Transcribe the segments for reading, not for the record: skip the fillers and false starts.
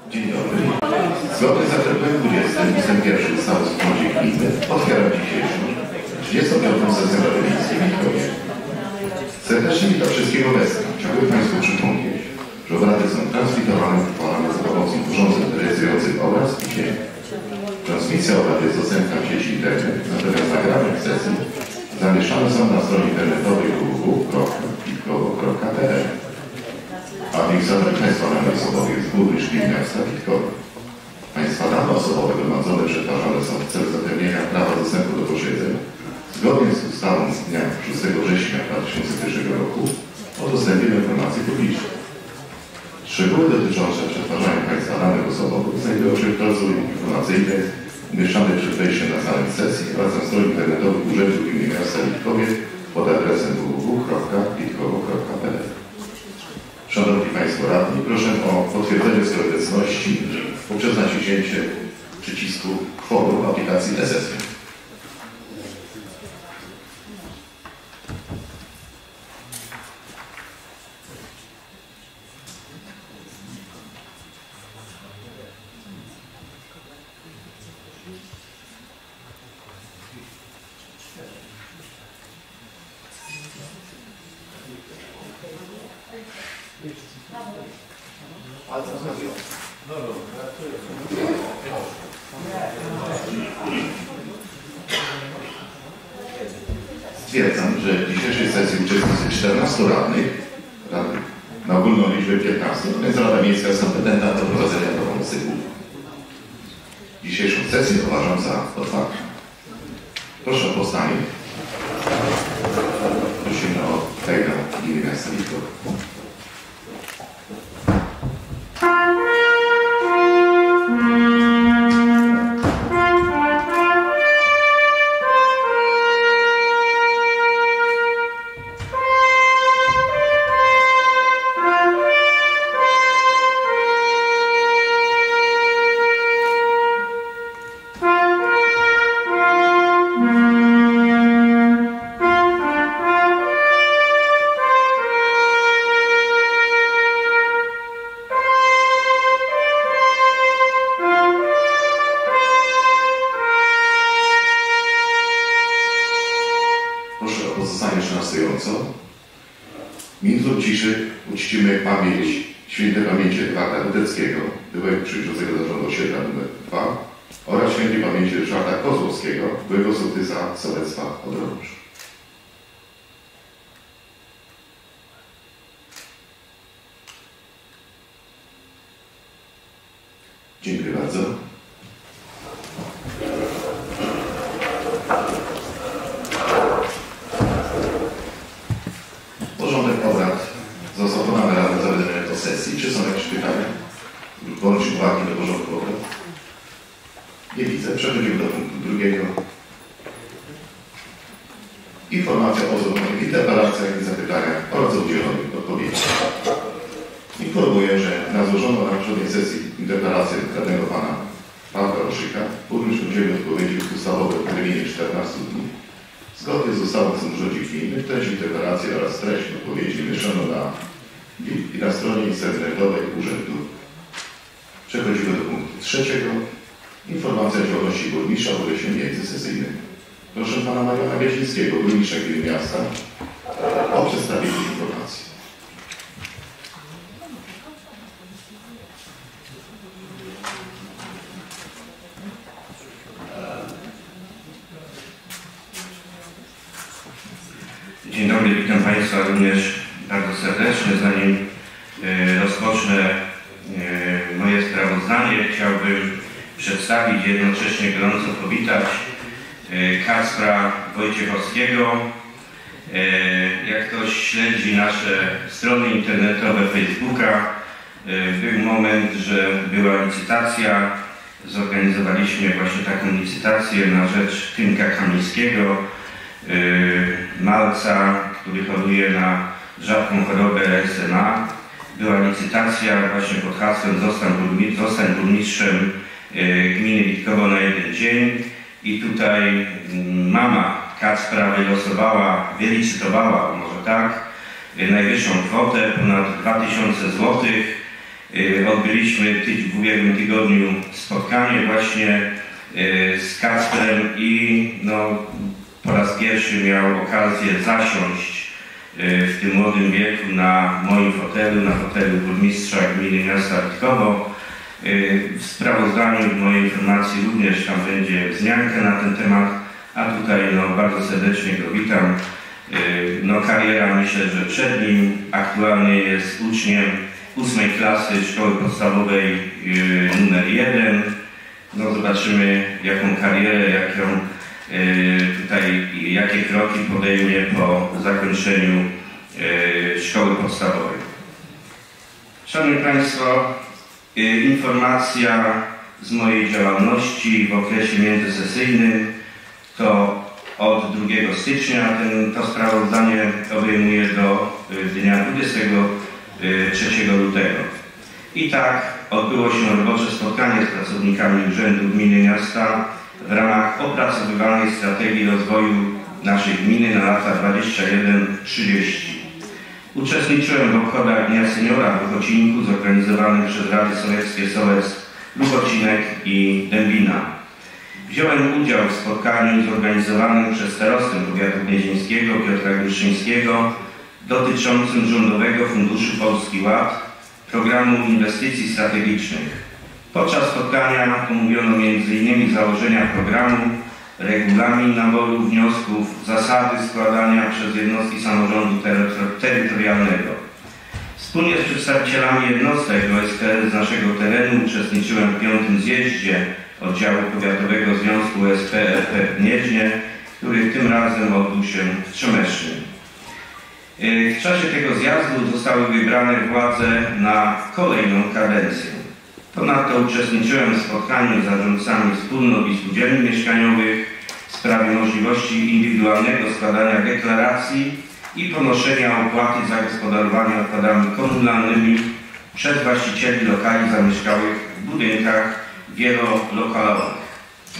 Dzień dobry. Zgodnie z artykułem 20 ust. 1 ustawy o samorządzie gminy otwieram dzisiejszą 35. sesję Rady Miejskiej w Witkowie. Serdecznie witam wszystkich obecnych. Chciałbym Państwu przypomnieć, że obrady są transmitowane za pomocą urządzeń rejestrujących obraz i dźwięk. Transmisja obrad jest dostępna w sieci internet, natomiast nagrania sesji zamieszczane są na stronie internetowej www.witkowo.pl. Administrator Państwa dane osobowe jest Burmistrz Gminy Miasta Witkowa. Państwa dane osobowe gromadzone przetwarzane są w celu zapewnienia prawa dostępu do posiedzeń zgodnie z ustawą z dnia 6 września 2001 roku o dostępie do informacji publicznej. Szczegóły dotyczące przetwarzania Państwa danych osobowych znajdują się w klauzuli informacyjnej umieszczonej przed wejściem na salę sesji oraz na stronie internetowej Urzędu Gminy Miasta Witkowie pod adresem www.witkowo.pl. Szanowni Państwo Radni, proszę o potwierdzenie swojej obecności poprzez naciśnięcie przycisku kworum w aplikacji e-sesja. Stwierdzam, że w dzisiejszej sesji uczestniczy 14 radnych na ogólną liczbę 15, więc Rada Miejska jest kompetentna do prowadzenia tego cyklu. Dzisiejszą sesję uważam za otwartą. Proszę o powstanie. Prosimy o Tejna Gminy Miasta Witkowa. Minutą ciszy uczcimy pamięć świętej pamięci Edwarda Rudeckiego, byłego przewodniczącego zarządu osiedla nr 2 oraz świętej pamięci Ryszarda Kozłowskiego, byłego sołtysa sołectwa Odrącz. Dziękuję bardzo. Porządek obrad został podany Radą Zawiadomienia do sesji. Czy są jakieś pytania bądź uwagi do porządku obrad? Nie widzę. Przechodzimy do punktu drugiego. Informacja o złożonych interpelacjach i zapytaniach oraz o udzielonych odpowiedzi. Informuję, że na złożoną na poprzedniej sesji interpelację radnego pana Pawła Roszyka burmistrz udzielił odpowiedzi ustawowej w terminie 14 dni. Zgodnie z ustawą o samorządzie gminy treść interpelacji oraz treść odpowiedzi umieszczono na stronie internetowej Urzędu. Przechodzimy do punktu trzeciego. Informacja o działalności burmistrza w okresie międzysesyjnym. Proszę pana Mariana Wiezińskiego, burmistrza gminy miasta, o przedstawienie informacji. Dzień dobry, witam Państwa również bardzo serdecznie. Zanim rozpocznę moje sprawozdanie, chciałbym przedstawić i jednocześnie gorąco powitać Kacpra Wojciechowskiego. Jak ktoś śledzi nasze strony internetowe, Facebooka, był moment, że była licytacja. Zorganizowaliśmy właśnie taką licytację na rzecz Tymka Kamińskiego, malca, który choruje na rzadką chorobę SMA. Była licytacja właśnie pod hasłem Zostań burmistrzem gminy Witkowo na jeden dzień i tutaj mama Kacpra wylicytowała, może tak, najwyższą kwotę, ponad 2000 zł odbyliśmy w ubiegłym tygodniu spotkanie właśnie z Kacprem i po raz pierwszy miał okazję zasiąść w tym młodym wieku na moim fotelu, na fotelu burmistrza gminy miasta Witkowo. W sprawozdaniu, w mojej informacji również tam będzie wzmianka na ten temat, a tutaj bardzo serdecznie go witam. Kariera myślę, że przed nim. Aktualnie jest uczniem 8 klasy szkoły podstawowej numer 1. Zobaczymy, jaką karierę, jakie kroki podejmie po zakończeniu szkoły podstawowej. Szanowni Państwo, informacja z mojej działalności w okresie międzysesyjnym to od 2 stycznia. To sprawozdanie obejmuje do dnia 23 lutego. I tak odbyło się robocze spotkanie z pracownikami Urzędu Gminy Miasta w ramach opracowywanej strategii rozwoju naszej gminy na lata 21-30. Uczestniczyłem w obchodach Dnia Seniora w Ochocinku zorganizowanym przez Rady Sołeckie Sołec, Luchocinek i Dębina. Wziąłem udział w spotkaniu zorganizowanym przez starostę powiatu gnieźnieńskiego Piotra Gruszyńskiego dotyczącym Rządowego Funduszu Polski Ład, programu inwestycji strategicznych. Podczas spotkania omówiono m.in. założenia programu, regulamin naboru wniosków, zasady składania przez jednostki samorządu terytorialnego. Wspólnie z przedstawicielami jednostek OSP z naszego terenu uczestniczyłem w 5. zjeździe oddziału powiatowego Związku OSP RP w Gnieźnie, który tym razem odbył się w Trzemesznie. W czasie tego zjazdu zostały wybrane władze na kolejną kadencję. Ponadto uczestniczyłem w spotkaniu z zarządcami wspólnot i spółdzielni mieszkaniowych w sprawie możliwości indywidualnego składania deklaracji i ponoszenia opłaty za gospodarowanie odpadami komunalnymi przez właścicieli lokali zamieszkałych w budynkach wielolokalowych.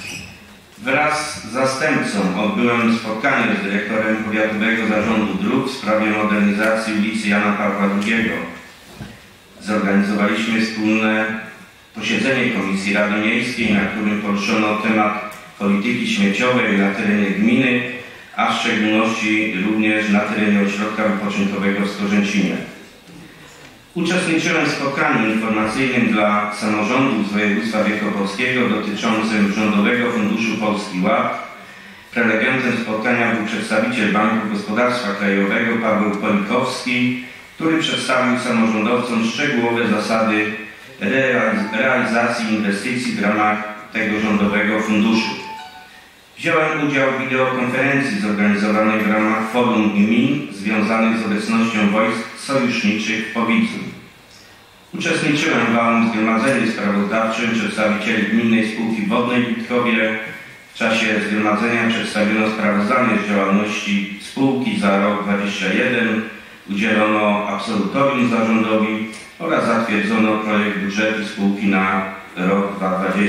Wraz z zastępcą odbyłem spotkanie z dyrektorem Powiatowego Zarządu Dróg w sprawie modernizacji ulicy Jana Pawła II. Zorganizowaliśmy wspólne posiedzenie Komisji Rady Miejskiej, na którym poruszono temat polityki śmieciowej na terenie gminy, a w szczególności również na terenie ośrodka wypoczynkowego w Skorzęcinie. Uczestniczyłem w spotkaniu informacyjnym dla samorządów z województwa wielkopolskiego dotyczącym Rządowego Funduszu Polski Ład. Prelegentem spotkania był przedstawiciel Banku Gospodarstwa Krajowego Paweł Polikowski, który przedstawił samorządowcom szczegółowe zasady realizacji inwestycji w ramach tego rządowego funduszu. Wziąłem udział w wideokonferencji zorganizowanej w ramach Forum Gmin związanych z obecnością wojsk sojuszniczych w Powidzu. Uczestniczyłem w małym zgromadzeniu sprawozdawczym przedstawicieli Gminnej Spółki Wodnej w Witkowie. W czasie zgromadzenia przedstawiono sprawozdanie z działalności spółki za rok 2021, udzielono absolutorium zarządowi oraz zatwierdzono projekt budżetu spółki na rok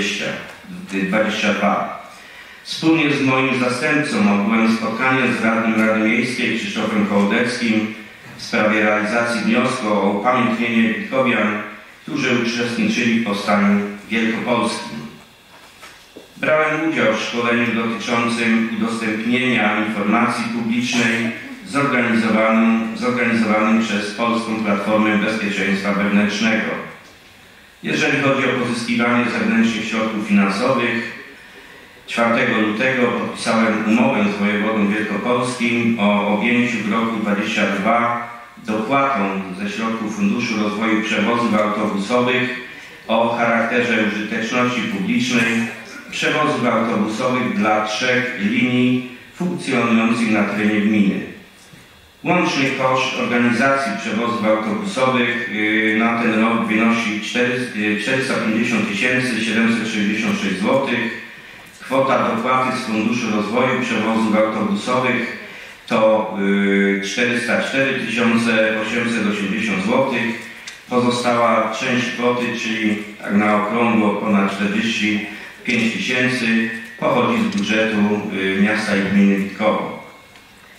2022. Wspólnie z moim zastępcą odbyłem spotkanie z radnym Rady Miejskiej Krzysztofem Kołodeckim w sprawie realizacji wniosku o upamiętnienie witkowian, którzy uczestniczyli w powstaniu wielkopolskim. Brałem udział w szkoleniu dotyczącym udostępnienia informacji publicznej zorganizowanym przez Polską Platformę Bezpieczeństwa Wewnętrznego. Jeżeli chodzi o pozyskiwanie zewnętrznych środków finansowych, 4 lutego podpisałem umowę z wojewodą wielkopolskim o objęciu w roku 2022 dopłatą ze środków Funduszu Rozwoju Przewozów Autobusowych o charakterze użyteczności publicznej przewozów autobusowych dla 3 linii funkcjonujących na terenie gminy. Łączny koszt organizacji przewozów autobusowych na ten rok wynosi 450 766 zł. Kwota dopłaty z Funduszu Rozwoju Przewozów Autobusowych to 404 880 zł. Pozostała część kwoty, czyli tak na okrągło ponad 45 000, pochodzi z budżetu miasta i gminy Witkowo.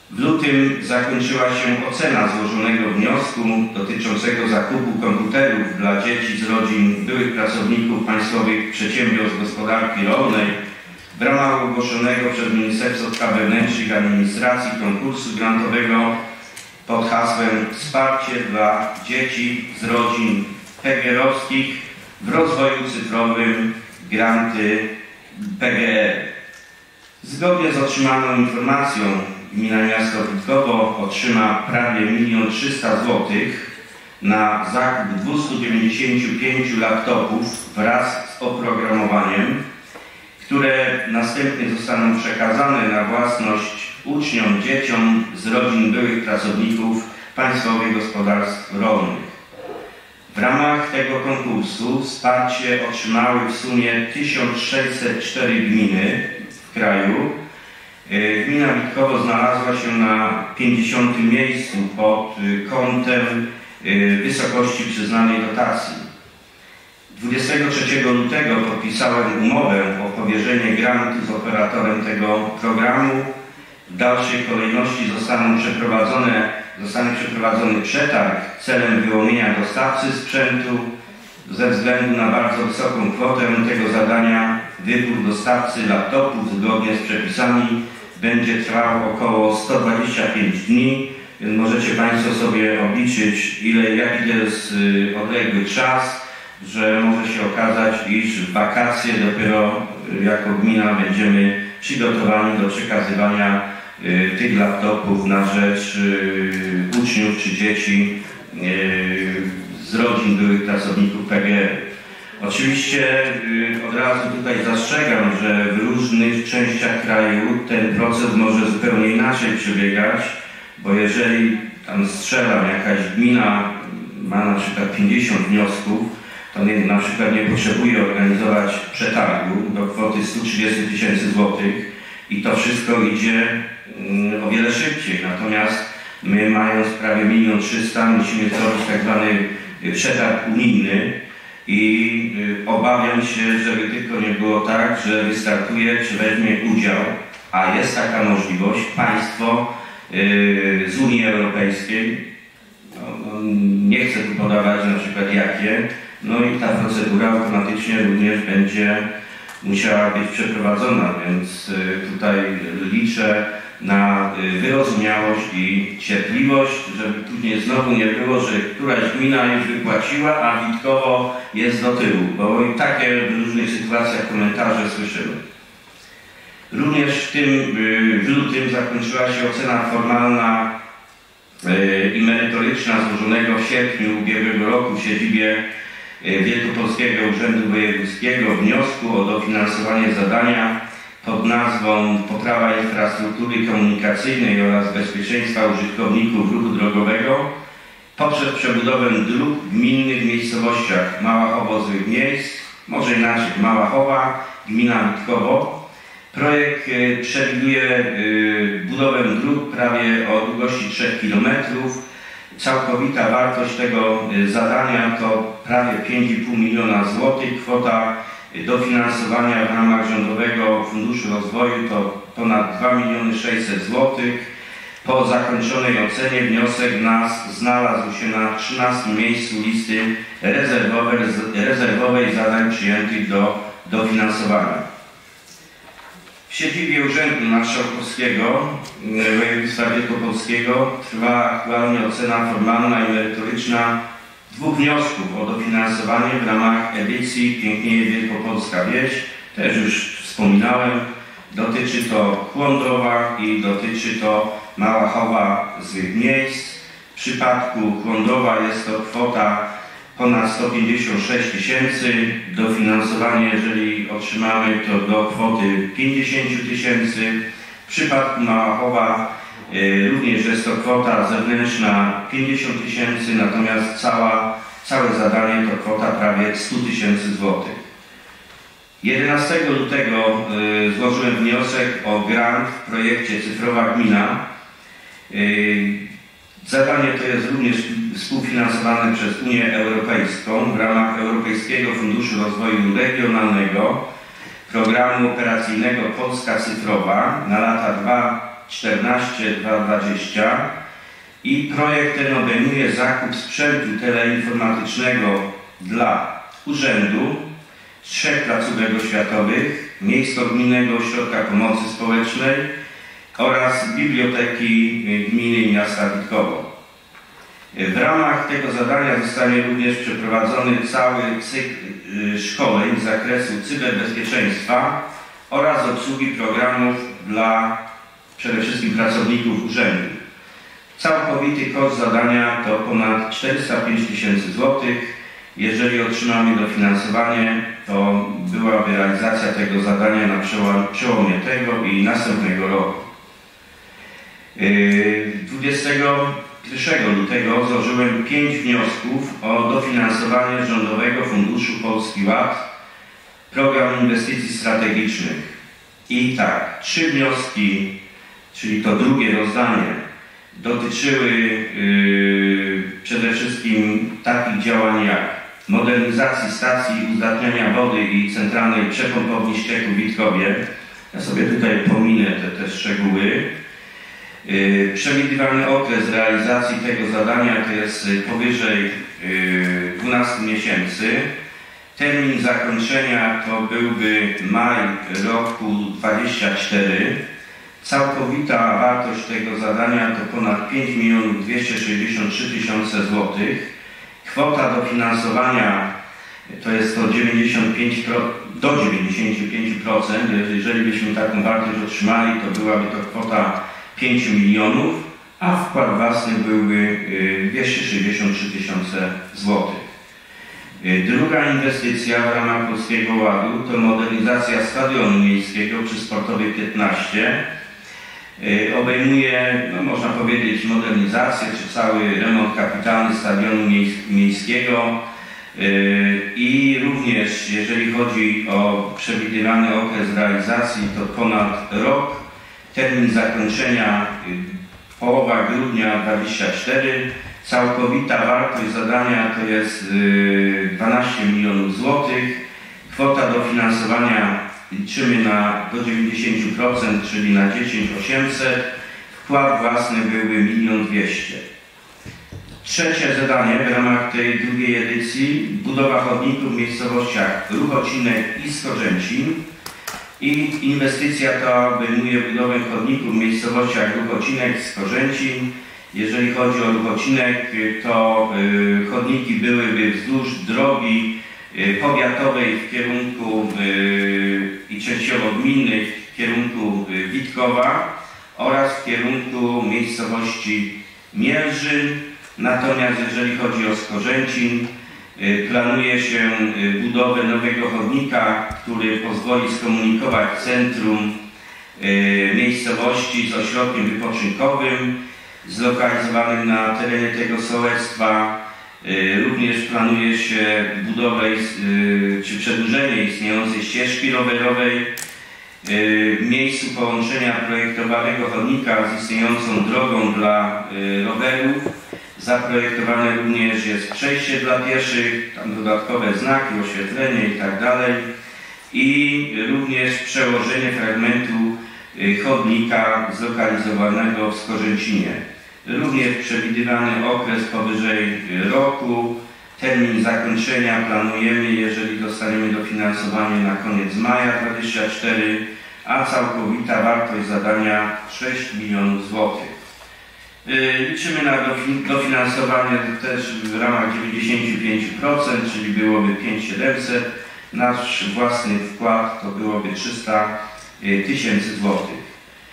W lutym zakończyła się ocena złożonego wniosku dotyczącego zakupu komputerów dla dzieci z rodzin byłych pracowników państwowych przedsiębiorstw gospodarki rolnej w ramach ogłoszonego przez Ministerstwo Spraw Wewnętrznych i Administracji konkursu grantowego pod hasłem Wsparcie dla dzieci z rodzin PGR-owskich w rozwoju cyfrowym granty PGR. Zgodnie z otrzymaną informacją Gmina Miasto Witkowo otrzyma prawie 1 300 000 zł na zakup 295 laptopów wraz z oprogramowaniem, które następnie zostaną przekazane na własność uczniom, dzieciom z rodzin byłych pracowników państwowych gospodarstw rolnych. W ramach tego konkursu wsparcie otrzymały w sumie 1604 gminy w kraju. Gmina Witkowo znalazła się na 50. miejscu pod kątem wysokości przyznanej dotacji. 23 lutego podpisałem umowę o powierzenie grantu z operatorem tego programu. W dalszej kolejności zostanie przeprowadzony przetarg celem wyłonienia dostawcy sprzętu. Ze względu na bardzo wysoką kwotę tego zadania wybór dostawcy laptopów zgodnie z przepisami będzie trwał około 125 dni. Więc możecie Państwo sobie obliczyć, jaki to jest odległy czas, że może się okazać, iż w wakacje dopiero jako gmina będziemy przygotowani do przekazywania tych laptopów na rzecz uczniów czy dzieci z rodzin byłych pracowników PGR. Oczywiście od razu tutaj zastrzegam, że w różnych częściach kraju ten proces może zupełnie inaczej przebiegać, bo jeżeli tam strzelam, jakaś gmina ma na przykład 50 wniosków, to na przykład nie potrzebuje organizować przetargu do kwoty 130 000 złotych i to wszystko idzie o wiele szybciej. Natomiast my, mając prawie 1 300 000, musimy zrobić tak zwany przetarg unijny i obawiam się, żeby tylko nie było tak, że wystartuje czy weźmie udział, a jest taka możliwość, państwo z Unii Europejskiej, nie chcę tu podawać na przykład jakie, no i ta procedura automatycznie również będzie musiała być przeprowadzona, więc tutaj liczę na wyrozumiałość i cierpliwość, żeby później znowu nie było, że któraś gmina już wypłaciła, a Witkowo jest do tyłu, bo i takie w różnych sytuacjach komentarze słyszymy. Również w lutym zakończyła się ocena formalna i merytoryczna złożonego w sierpniu ubiegłego roku w siedzibie Wielkopolskiego Urzędu Wojewódzkiego wniosku o dofinansowanie zadania pod nazwą Poprawa infrastruktury komunikacyjnej oraz bezpieczeństwa użytkowników ruchu drogowego poprzez przebudowę dróg gminnych w miejscowościach Małachowo-Złych Miejsc, może inaczej Małachowa, gmina Witkowo. Projekt przewiduje budowę dróg prawie o długości 3 km. Całkowita wartość tego zadania to prawie 5,5 miliona złotych. Kwota dofinansowania w ramach Rządowego Funduszu Rozwoju to ponad 2 600 000 złotych. Po zakończonej ocenie wniosek znalazł się na 13. miejscu listy rezerwowej zadań przyjętych do dofinansowania. W siedzibie Urzędu Marszałkowskiego Województwa Wielkopolskiego trwa aktualnie ocena formalna i merytoryczna 2 wniosków o dofinansowanie w ramach edycji Pięknieje Wielkopolska Wieś. Też już wspominałem, dotyczy to Kłądowa i dotyczy to Małachowa Złych Miejsc. W przypadku Kłądowa jest to kwota ponad 156 000. Dofinansowanie, jeżeli otrzymamy, to do kwoty 50 000. W przypadku Małachowa również jest to kwota zewnętrzna 50 000, natomiast całe zadanie to kwota prawie 100 000 złotych. 11 lutego złożyłem wniosek o grant w projekcie Cyfrowa Gmina. Zadanie to jest również współfinansowane przez Unię Europejską w ramach Europejskiego Funduszu Rozwoju Regionalnego, programu operacyjnego Polska Cyfrowa na lata 14220 i projekt ten obejmuje zakup sprzętu teleinformatycznego dla urzędu, 3 placówek oświatowych, Miejsko-Gminnego Ośrodka Pomocy Społecznej oraz Biblioteki Gminy i Miasta Witkowo. W ramach tego zadania zostanie również przeprowadzony cały cykl szkoleń z zakresu cyberbezpieczeństwa oraz obsługi programów dla przede wszystkim pracowników urzędu. Całkowity koszt zadania to ponad 405 000 złotych. Jeżeli otrzymamy dofinansowanie, to byłaby realizacja tego zadania na przełomie tego i następnego roku. 21 lutego złożyłem 5 wniosków o dofinansowanie Rządowego Funduszu Polski Ład, Program Inwestycji Strategicznych. I tak, 3 wnioski, czyli to drugie rozdanie, dotyczyły przede wszystkim takich działań jak modernizacji stacji uzdatniania wody i centralnej przepompowni ścieku w Witkowie. Ja sobie tutaj pominę te szczegóły. Przewidywany okres realizacji tego zadania to jest powyżej 12 miesięcy. Termin zakończenia to byłby maj roku 2024. Całkowita wartość tego zadania to ponad 5 263 000 złotych. Kwota dofinansowania to jest to do 95%. Jeżeli byśmy taką wartość otrzymali, to byłaby to kwota 5 milionów, a wkład własny byłby 263 000 złotych. Druga inwestycja w ramach Polskiego Ładu to modernizacja stadionu miejskiego przy Sportowej 15. Obejmuje, no można powiedzieć, modernizację czy cały remont kapitalny stadionu miejskiego i również jeżeli chodzi o przewidywany okres realizacji to ponad rok. Termin zakończenia połowa grudnia 2024. Całkowita wartość zadania to jest 12 milionów złotych. Kwota dofinansowania liczymy do 90%, czyli na 10 800. Wkład własny byłby 1 200 000. Trzecie zadanie w ramach tej drugiej edycji budowa chodników w miejscowościach Ruchocinek i Skorzęcin. I inwestycja ta obejmuje budowę chodników w miejscowościach Ruchocinek i Skorzęcin. Jeżeli chodzi o Ruchocinek, to chodniki byłyby wzdłuż drogi powiatowej w kierunku i częściowo gminnej w kierunku Witkowa oraz w kierunku miejscowości Mierzyn. Natomiast jeżeli chodzi o Skorzęcin, planuje się budowę nowego chodnika, który pozwoli skomunikować centrum miejscowości z ośrodkiem wypoczynkowym zlokalizowanym na terenie tego sołectwa. Również planuje się budowę czy przedłużenie istniejącej ścieżki rowerowej w miejscu połączenia projektowanego chodnika z istniejącą drogą dla rowerów. Zaprojektowane również jest przejście dla pieszych, tam dodatkowe znaki, oświetlenie itd. I również przełożenie fragmentu chodnika zlokalizowanego w Skorzęcinie. Również przewidywany okres powyżej roku. Termin zakończenia planujemy, jeżeli dostaniemy dofinansowanie, na koniec maja 2024, a całkowita wartość zadania 6 milionów złotych. Liczymy na dofinansowanie też w ramach 95%, czyli byłoby 5700. Nasz własny wkład to byłoby 300 000 złotych.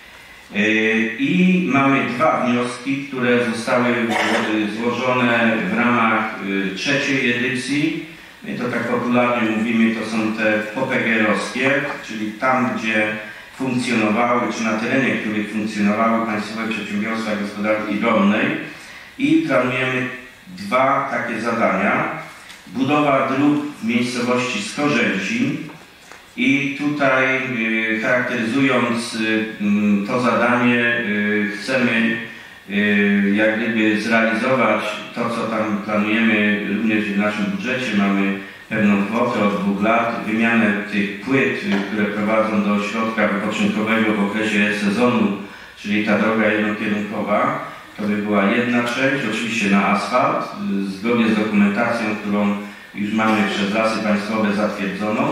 I mamy 2 wnioski, które zostały złożone w ramach trzeciej edycji. My to tak popularnie mówimy, to są te POPEGER-owskie, czyli tam, gdzie funkcjonowały, czy na terenie których funkcjonowały Państwowe Przedsiębiorstwa Gospodarki Rolnej. I planujemy 2 takie zadania. Budowa dróg w miejscowości Skorzęcin. I tutaj charakteryzując to zadanie chcemy jak gdyby zrealizować to, co tam planujemy również w naszym budżecie. Mamy pewną kwotę od 2 lat, wymianę tych płyt, które prowadzą do ośrodka wypoczynkowego w okresie sezonu, czyli ta droga jednokierunkowa. To by była jedna część, oczywiście na asfalt, zgodnie z dokumentacją, którą już mamy przez Lasy Państwowe zatwierdzoną.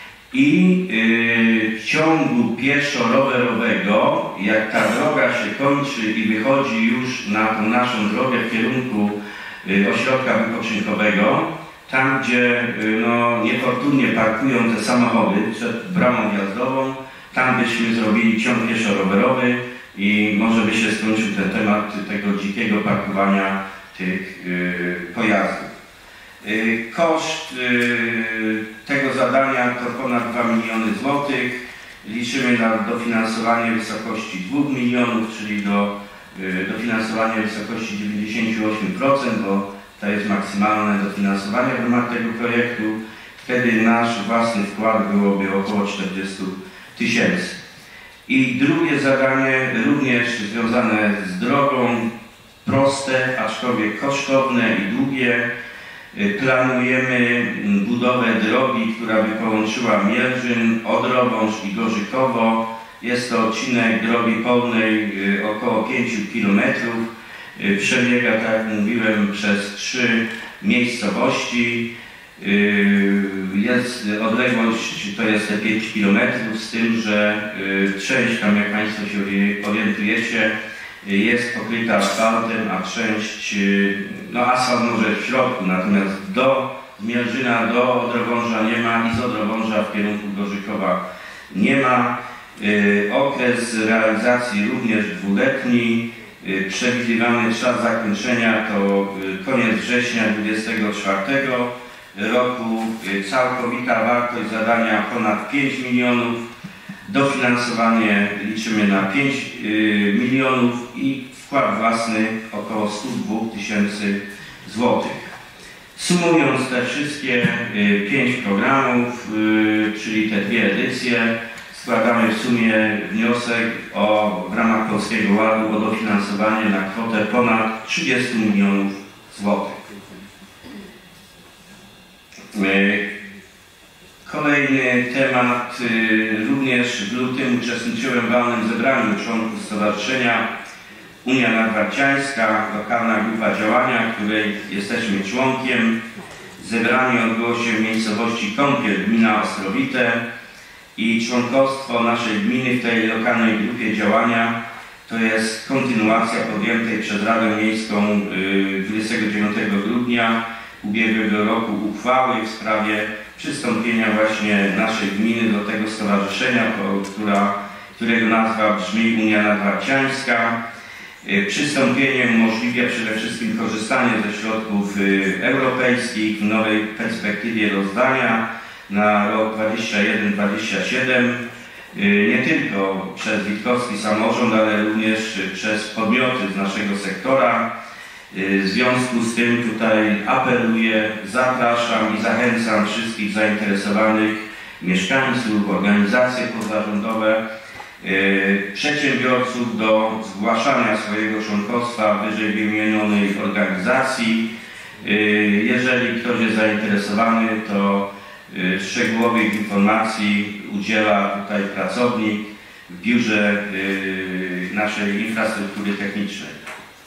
I w ciągu pieszo-rowerowego, jak ta droga się kończy i wychodzi już na tą naszą drogę w kierunku ośrodka wypoczynkowego, tam gdzie niefortunnie parkują te samochody przed bramą wjazdową, tam byśmy zrobili ciąg pieszo-rowerowy i może by się skończył ten temat tego dzikiego parkowania tych pojazdów. Koszt tego zadania to ponad 2 miliony złotych. Liczymy na dofinansowanie w wysokości 2 milionów, czyli dofinansowanie w wysokości 98%, bo to jest maksymalne dofinansowanie w ramach tego projektu. Wtedy nasz własny wkład byłoby około 40 000. I drugie zadanie, również związane z drogą, proste, aczkolwiek kosztowne i długie. Planujemy budowę drogi, która by połączyła Mielżyn, Odrowąż i Gorzykowo. Jest to odcinek drogi polnej około 5 km. Przebiega, tak jak mówiłem, przez 3 miejscowości. Jest odległość, to jest te 5 km, z tym, że część tam, jak Państwo się orientujecie, jest pokryta asfaltem, a część, asfalt może w środku, natomiast do Mielżyna, do Odrowąża nie ma i z Odrowąża w kierunku Gorzykowa nie ma. Okres realizacji również 2-letni. Przewidywany czas zakończenia to koniec września 2024 roku. Całkowita wartość zadania ponad 5 milionów. Dofinansowanie liczymy na 5 milionów i wkład własny około 102 000 złotych. Sumując te wszystkie 5 programów, czyli te 2 edycje, składamy w sumie wniosek w ramach Polskiego Ładu o dofinansowanie na kwotę ponad 30 milionów złotych. Kolejny temat, również w lutym uczestniczyłem w walnym zebraniu członków Stowarzyszenia Unia Nadwarciańska, lokalna grupa działania, której jesteśmy członkiem. Zebranie odbyło się w miejscowości Kąpiel, gmina Ostrowite i członkostwo naszej gminy w tej lokalnej grupie działania to jest kontynuacja podjętej przez Radę Miejską 29 grudnia ubiegłego roku uchwały w sprawie przystąpienia właśnie naszej gminy do tego stowarzyszenia, którego nazwa brzmi Unia Nadwarciańska. Przystąpienie umożliwia przede wszystkim korzystanie ze środków europejskich w nowej perspektywie rozdania na rok 2021-2027. Nie tylko przez witkowski samorząd, ale również przez podmioty z naszego sektora. W związku z tym tutaj apeluję, zapraszam i zachęcam wszystkich zainteresowanych mieszkańców, organizacje pozarządowe, przedsiębiorców do zgłaszania swojego członkostwa w wyżej wymienionej organizacji. Jeżeli ktoś jest zainteresowany, to szczegółowych informacji udziela tutaj pracownik w biurze naszej infrastruktury technicznej.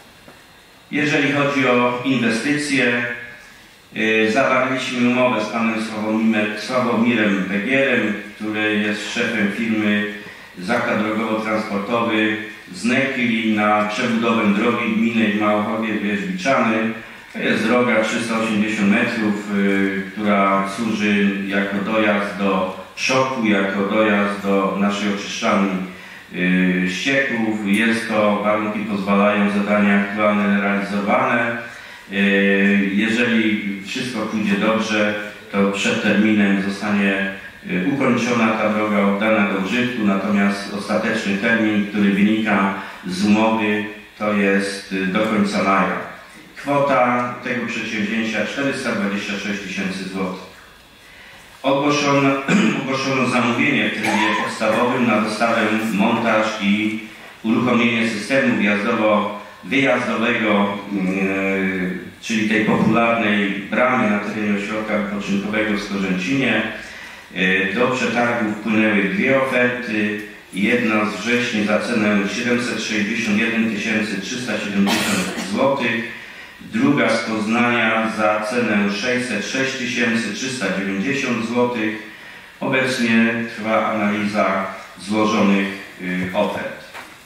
Jeżeli chodzi o inwestycje, zawarliśmy umowę z panem Sławomirem Begierem, który jest szefem firmy Zakład Drogowo-Transportowy z Nekli na przebudowę drogi gminy Małochowie-Wierzbiczany. To jest droga 380 metrów, która służy jako dojazd do Szoku, jako dojazd do naszej oczyszczalni ścieków. Jest to, warunki pozwalają, zadania aktualne realizowane. Jeżeli wszystko pójdzie dobrze, to przed terminem zostanie ukończona ta droga, oddana do użytku, natomiast ostateczny termin, który wynika z umowy, to jest do końca maja. Kwota tego przedsięwzięcia 426 000 złotych. Ogłoszono zamówienie w trybie podstawowym na dostawę, montaż i uruchomienie systemu wjazdowo-wyjazdowego, czyli tej popularnej bramy na terenie ośrodka wypoczynkowego w Skorzęcinie. Do przetargu wpłynęły 2 oferty. jedna z Wrześni za cenę 761 370 zł, druga z Poznania za cenę 606 390 zł. Obecnie trwa analiza złożonych ofert.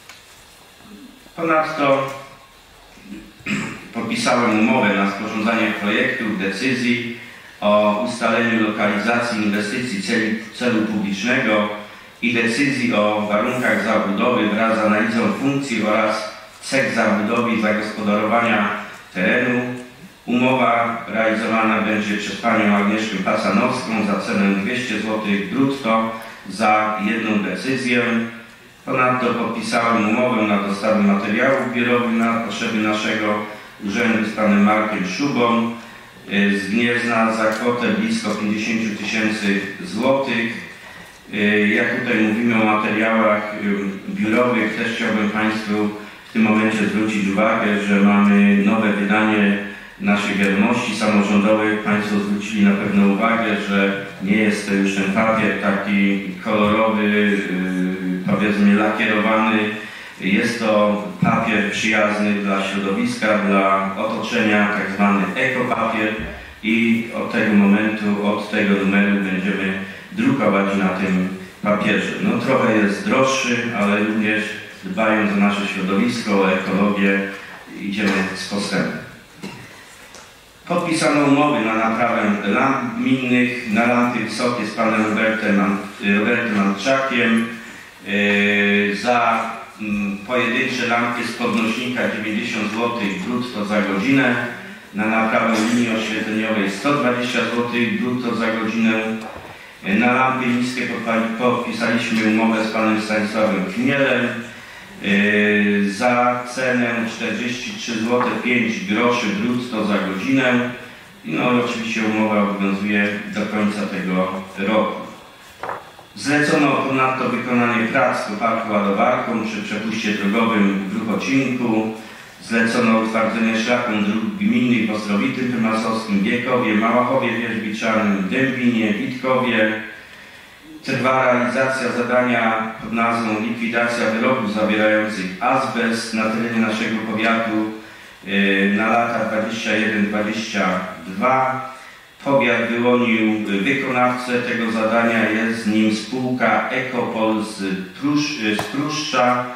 Ponadto podpisałem umowę na sporządzanie projektów decyzji o ustaleniu lokalizacji inwestycji celu publicznego i decyzji o warunkach zabudowy wraz z analizą funkcji oraz cech zabudowy i zagospodarowania terenu. Umowa realizowana będzie przez panią Agnieszkę Pacanowską za cenę 200 zł brutto za jedną decyzję. Ponadto podpisałem umowę na dostawę materiałów biurowych na potrzeby naszego urzędu z panem Markiem Szubą z Gniezna za kwotę blisko 50 000 złotych. Jak tutaj mówimy o materiałach biurowych, też chciałbym Państwu w tym momencie zwrócić uwagę, że mamy nowe wydanie naszych wiadomości samorządowych. Państwo zwrócili na pewno uwagę, że nie jest to już ten papier taki kolorowy, powiedzmy lakierowany. Jest to papier przyjazny dla środowiska, dla otoczenia, tak zwany ekopapier i od tego momentu, od tego numeru będziemy drukować na tym papierze. No trochę jest droższy, ale również dbając o nasze środowisko, o ekologię, idziemy z postępem. Podpisano umowy na naprawę lamp gminnych, na lampy wysokie z panem Robertem Antczakiem. Za pojedyncze lampy z podnośnika 90 zł brutto za godzinę, na naprawę linii oświetleniowej 120 zł brutto za godzinę. Na lampy niskie podpisaliśmy umowę z panem Stanisławem Chmielem za cenę 43 zł 5 groszy brutto za godzinę. No i oczywiście umowa obowiązuje do końca tego roku. Zlecono ponadto wykonanie prac koparką ładowarką przy przepuście drogowym w Gruchocinku. Zlecono utwardzenie szlaku dróg gminnych w Ostrowitym Prymasowskim, Biekowie, Małachowie Wierzbiczanym, Dębinie, Witkowie. Trwa realizacja zadania pod nazwą likwidacja wyrobów zawierających azbest na terenie naszego powiatu na lata 21-22. Powiat wyłonił wykonawcę tego zadania, jest nim spółka Ekopol z Pruszcza.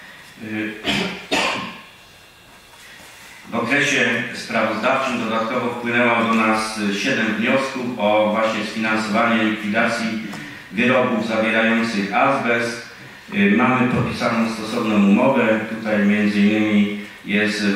W okresie sprawozdawczym dodatkowo wpłynęło do nas 7 wniosków o właśnie sfinansowanie likwidacji wyrobów zawierających azbest. Mamy podpisaną stosowną umowę. Tutaj m.in. jest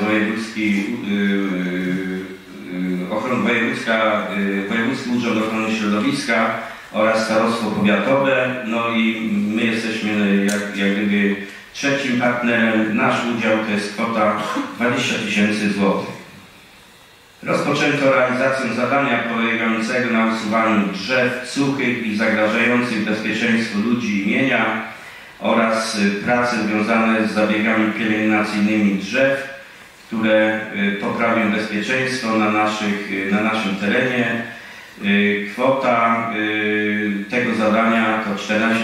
Wojewódzki Urząd Ochrony Środowiska oraz Starostwo Powiatowe. No i my jesteśmy jak gdyby trzecim partnerem. Nasz udział to jest kwota 20 000 złotych. Rozpoczęto realizację zadania polegającego na usuwaniu drzew suchych i zagrażających bezpieczeństwu ludzi i mienia oraz prace związane z zabiegami pielęgnacyjnymi drzew, które poprawią bezpieczeństwo na naszym terenie. Kwota tego zadania to 14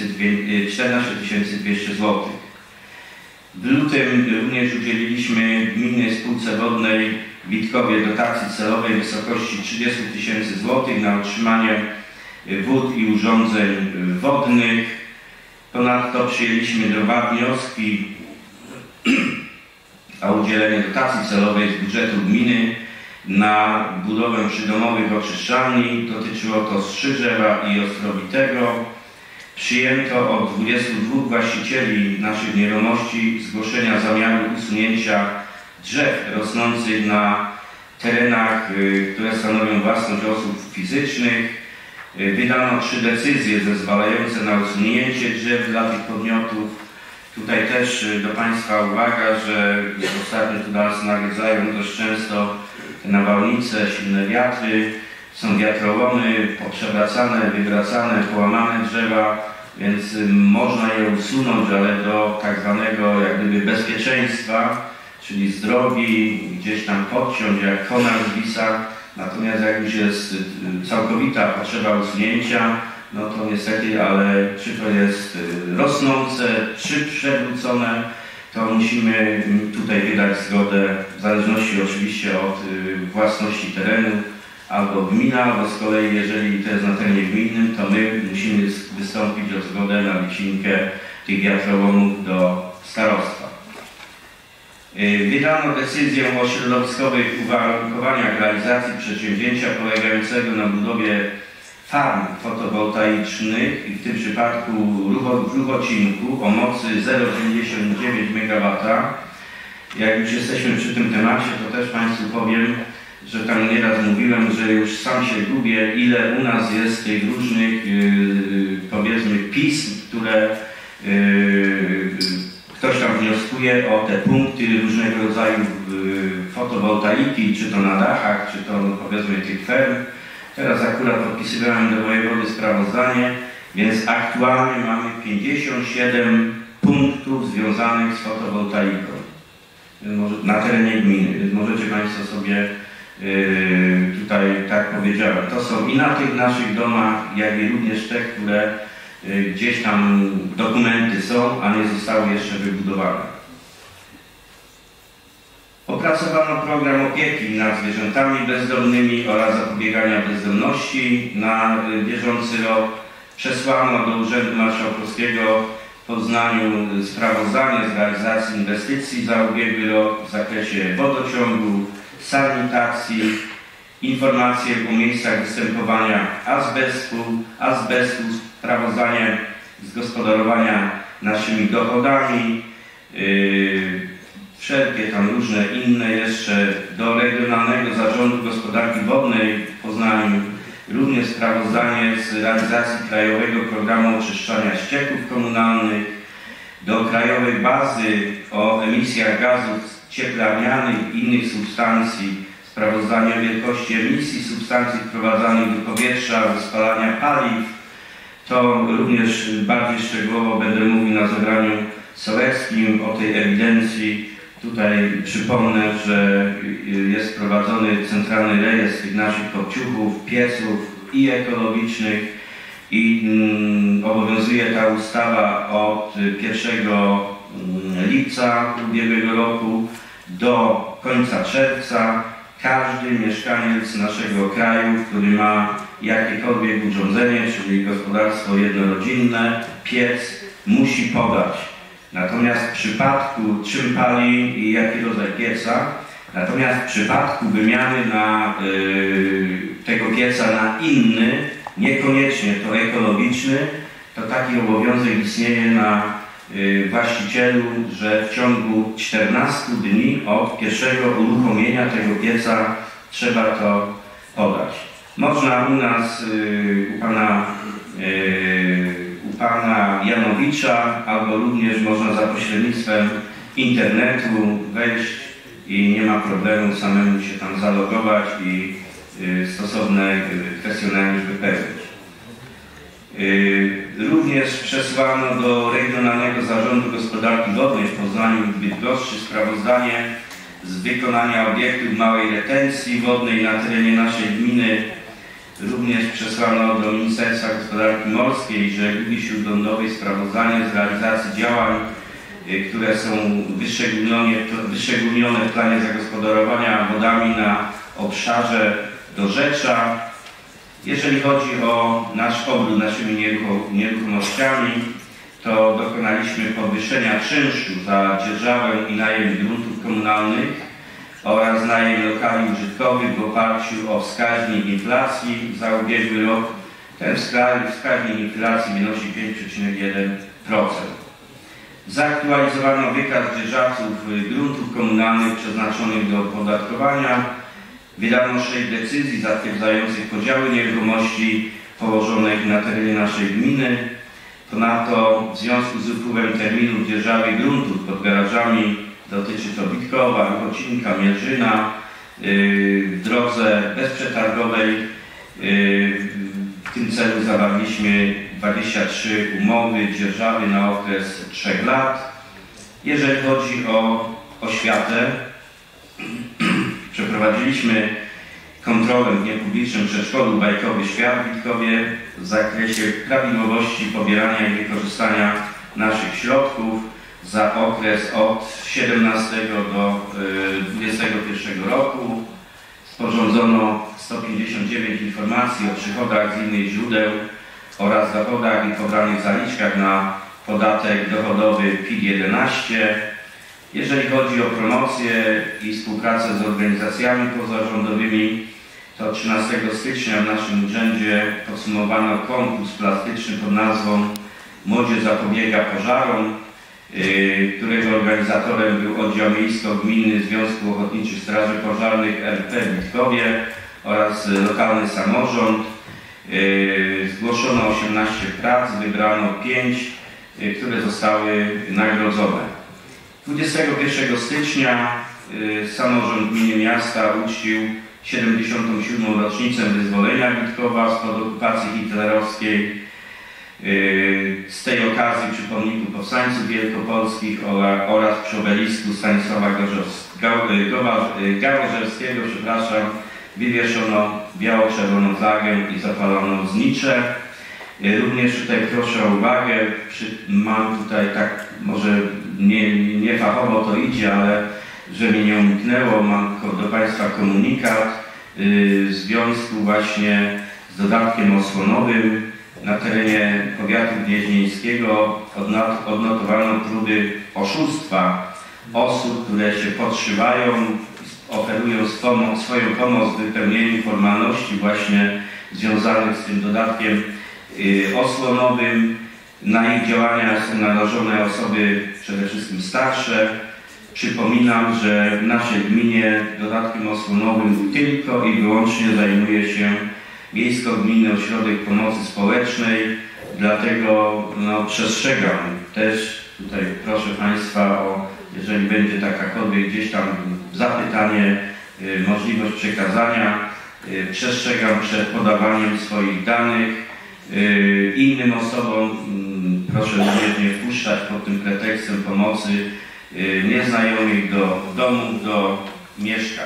200 zł. W lutym również udzieliliśmy Gminnej Spółce Wodnej w Witkowie dotacji celowej w wysokości 30 000 zł na utrzymanie wód i urządzeń wodnych. Ponadto przyjęliśmy 2 wnioski o udzielenie dotacji celowej z budżetu gminy na budowę przydomowych oczyszczalni. Dotyczyło to Strzyżewa i Ostrowitego. Przyjęto od 22 właścicieli naszych nieruchomości zgłoszenia zamiaru usunięcia drzew rosnących na terenach, które stanowią własność osób fizycznych. Wydano 3 decyzje zezwalające na usunięcie drzew dla tych podmiotów. Tutaj też do Państwa uwaga, że ostatnio tu nas nagryzają dość często te nawałnice, silne wiatry, są wiatrołomy, poprzewracane, wywracane, połamane drzewa, więc można je usunąć, ale do tak zwanego jak gdyby bezpieczeństwa, czyli z drogi, gdzieś tam podciąć jak konar z wisa. Natomiast jak już jest całkowita potrzeba usunięcia, no to niestety, ale czy to jest rosnące, czy przewrócone, to musimy tutaj wydać zgodę, w zależności oczywiście od własności terenu, albo gmina, albo z kolei jeżeli to jest na terenie gminnym, to my musimy wystąpić o zgodę na wycinkę tych wiatrołomów do starostwa. Wydano decyzję o środowiskowych uwarunkowaniach realizacji przedsięwzięcia polegającego na budowie farm fotowoltaicznych i w tym przypadku w Ruchocinku o mocy 0,99 MW. Jak już jesteśmy przy tym temacie, to też Państwu powiem, że tam nieraz mówiłem, że już sam się gubię, ile u nas jest tych różnych, powiedzmy, pism, które ktoś tam wnioskuje o te punkty różnego rodzaju fotowoltaiki, czy to na dachach, czy to, no, powiedzmy, tych ferm. Teraz akurat podpisywałem do wojewody sprawozdanie, więc aktualnie mamy 57 punktów związanych z fotowoltaiką na terenie gminy, więc możecie Państwo sobie tutaj, tak powiedziałem, to są i na tych naszych domach, jak i również te, które gdzieś tam dokumenty są, a nie zostały jeszcze wybudowane. Opracowano program opieki nad zwierzętami bezdomnymi oraz zapobiegania bezdomności na bieżący rok. Przesłano do Urzędu Marszałkowskiego w Poznaniu sprawozdanie z realizacji inwestycji za ubiegły rok w zakresie wodociągu, sanitacji, informacje o miejscach występowania azbestu, sprawozdanie z gospodarowania naszymi dochodami, wszelkie tam różne inne jeszcze do Regionalnego Zarządu Gospodarki Wodnej w Poznaniu, również sprawozdanie z realizacji Krajowego Programu Oczyszczania Ścieków Komunalnych, do Krajowej Bazy o emisjach gazów cieplarnianych i innych substancji, sprawozdanie o wielkości emisji substancji wprowadzanych do powietrza, spalania paliw. To również bardziej szczegółowo będę mówił na zebraniu sołeckim o tej ewidencji. Tutaj przypomnę, że jest prowadzony centralny rejestr tych naszych kopciuchów, pieców i ekologicznych i obowiązuje ta ustawa od 1 lipca ubiegłego roku do końca czerwca. Każdy mieszkaniec naszego kraju, który ma jakiekolwiek urządzenie, czyli gospodarstwo jednorodzinne, piec, musi podać. Natomiast w przypadku, czym pali i jaki rodzaj pieca, natomiast w przypadku wymiany tego pieca na inny, niekoniecznie to ekologiczny, to taki obowiązek istnieje na właścicielu, że w ciągu 14 dni od pierwszego uruchomienia tego pieca trzeba to podać. Można u nas, u pana Janowicza, albo również można za pośrednictwem internetu wejść i nie ma problemu samemu się tam zalogować i stosowne kwestionariusz wypełnić. Również przesłano do Regionalnego Zarządu Gospodarki Wodnej w Poznaniu i Bydgoszczy sprawozdanie z wykonania obiektów małej retencji wodnej na terenie naszej gminy. Również przesłano do Ministerstwa Gospodarki Morskiej i Żeglugi Śródlądowej sprawozdanie z realizacji działań, które są wyszczególnione w planie zagospodarowania wodami na obszarze dorzecza. Jeżeli chodzi o nasz obrót naszymi nieruchomościami, to dokonaliśmy podwyższenia czynszu za dzierżawę i najem gruntów komunalnych oraz najem lokali użytkowych w oparciu o wskaźnik inflacji za ubiegły rok. Ten wskaźnik inflacji wynosi 5,1%. Zaktualizowano wykaz dzierżawców gruntów komunalnych przeznaczonych do opodatkowania. Wydano 6 decyzji zatwierdzających podziały nieruchomości położonych na terenie naszej gminy. Ponadto w związku z upływem terminów dzierżawy gruntów pod garażami, dotyczy to Witkowa, Ruchocinka, Mierzyna, w drodze bezprzetargowej. W tym celu zawarliśmy 23 umowy dzierżawy na okres 3 lat. Jeżeli chodzi o oświatę, przeprowadziliśmy kontrolę w niepublicznym przedszkolu Bajkowy Świat w Witkowie w zakresie prawidłowości pobierania i wykorzystania naszych środków za okres od 17 do 21 roku. Sporządzono 159 informacji o przychodach z innych źródeł oraz dochodach i pobranych zaliczkach na podatek dochodowy PIT-11. Jeżeli chodzi o promocję i współpracę z organizacjami pozarządowymi, to 13 stycznia w naszym urzędzie podsumowano konkurs plastyczny pod nazwą Młodzież zapobiega pożarom, którego organizatorem był Oddział Miejsko-Gminny Związku Ochotniczych Straży Pożarnych RP w Witkowie oraz lokalny samorząd. Zgłoszono 18 prac, wybrano 5, które zostały nagrodzone. 21 stycznia samorząd gminy miasta uczcił 77. rocznicę wyzwolenia Witkowa spod okupacji hitlerowskiej. Z tej okazji przy pomniku powstańców wielkopolskich oraz przy obelisku Stanisława Gałorzelskiego wywieszono biało-czerwoną flagę i zapalono znicze. Również tutaj proszę o uwagę, mam tutaj tak, może nie fachowo to idzie, ale że mi nie umknęło, mam do Państwa komunikat w związku właśnie z dodatkiem osłonowym. Na terenie powiatu gnieźnieńskiego odnotowano próby oszustwa osób, które się podszywają, oferują swoją pomoc w wypełnieniu formalności właśnie związanych z tym dodatkiem osłonowym. Na ich działania są narażone osoby przede wszystkim starsze. Przypominam, że w naszej gminie dodatkiem osłonowym tylko i wyłącznie zajmuje się Miejsko-Gminny Ośrodek Pomocy Społecznej, dlatego przestrzegam też tutaj, proszę Państwa, jeżeli będzie takakolwiek gdzieś tam zapytanie, możliwość przekazania, przestrzegam przed podawaniem swoich danych innym osobom. Proszę również nie wpuszczać pod tym pretekstem pomocy nieznajomych do domów, do mieszkań.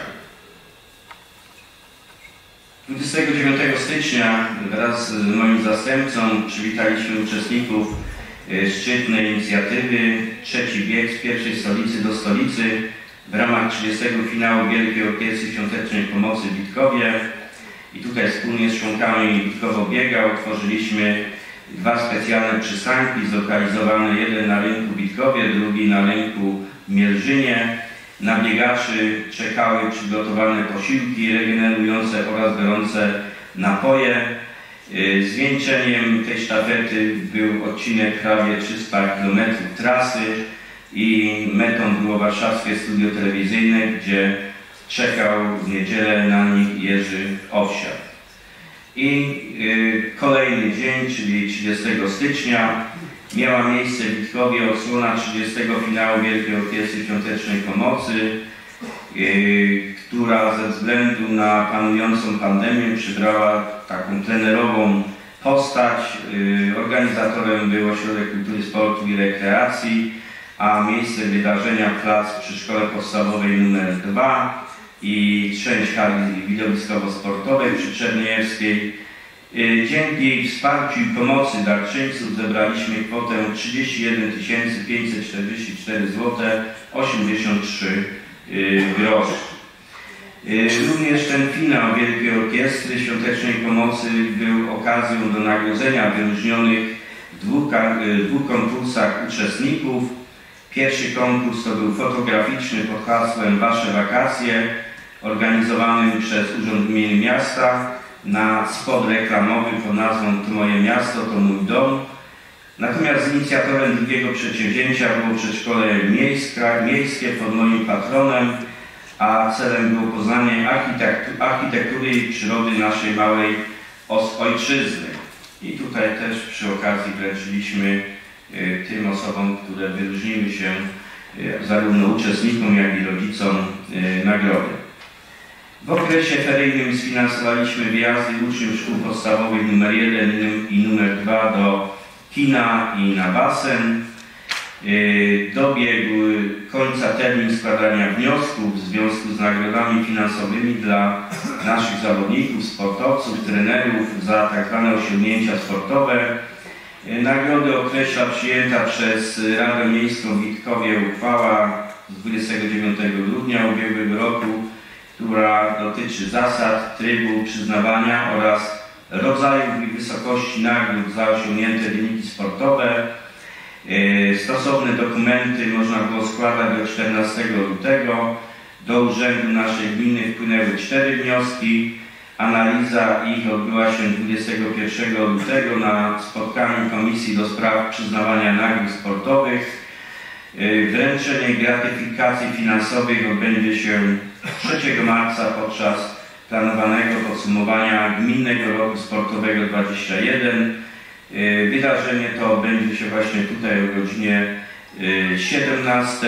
29 stycznia wraz z moim zastępcą przywitaliśmy uczestników szczytnej inicjatywy Trzeci bieg z pierwszej stolicy do stolicy w ramach 30. finału Wielkiej Orkiestry Świątecznej Pomocy w Witkowie. I tutaj wspólnie z członkami Witkowo Biega utworzyliśmy 2 specjalne przystanki zlokalizowane, jeden na rynku w Witkowie, drugi na rynku w Mielżynie. Na biegaczy czekały przygotowane posiłki regenerujące oraz gorące napoje. Zwieńczeniem tej sztafety był odcinek prawie 300 km trasy i metą było warszawskie studio telewizyjne, gdzie czekał w niedzielę na nich Jerzy Owsiak. I kolejny dzień, czyli 30 stycznia, miała miejsce w Witkowie odsłona 30. finału Wielkiej Orkiestry Świątecznej Pomocy, która ze względu na panującą pandemię przybrała taką plenerową postać. Organizatorem był Ośrodek Kultury, Sportu i Rekreacji, a miejsce wydarzenia plac przy Szkole Podstawowej nr 2 i część hali widowiskowo-sportowej przy Czerniejewskiej. Dzięki wsparciu i pomocy darczyńców zebraliśmy kwotę 31 544 zł 83 groszy. Również ten finał Wielkiej Orkiestry Świątecznej Pomocy był okazją do nagrodzenia wyróżnionych w 2 konkursach uczestników. Pierwszy konkurs to był fotograficzny pod hasłem Wasze wakacje, organizowany przez Urząd Gminy Miasta na spot reklamowy pod nazwą To moje miasto, to mój dom. Natomiast inicjatorem drugiego przedsięwzięcia było przedszkole miejskie pod moim patronem, a celem było poznanie architektury i przyrody naszej małej ojczyzny. I tutaj też przy okazji wręczyliśmy tym osobom, które wyróżniły się, zarówno uczestnikom, jak i rodzicom, nagrody. W okresie feryjnym sfinansowaliśmy wyjazdy uczniów szkół podstawowych nr 1 i nr 2 do kina i na basen. Dobiegł końca termin składania wniosków w związku z nagrodami finansowymi dla naszych zawodników, sportowców, trenerów za tak zwane osiągnięcia sportowe. Nagrody określa przyjęta przez Radę Miejską w Witkowie uchwała z 29 grudnia ubiegłego roku, która dotyczy zasad, trybu przyznawania oraz rodzajów i wysokości nagród za osiągnięte wyniki sportowe. Stosowne dokumenty można było składać do 14 lutego. Do urzędu naszej gminy wpłynęły 4 wnioski. Analiza ich odbyła się 21 lutego na spotkaniu Komisji do Spraw Przyznawania Nagród Sportowych. Wręczenie gratyfikacji finansowych odbędzie się 3 marca podczas planowanego podsumowania Gminnego Roku Sportowego 21. Wydarzenie to odbędzie się właśnie tutaj o godzinie 17.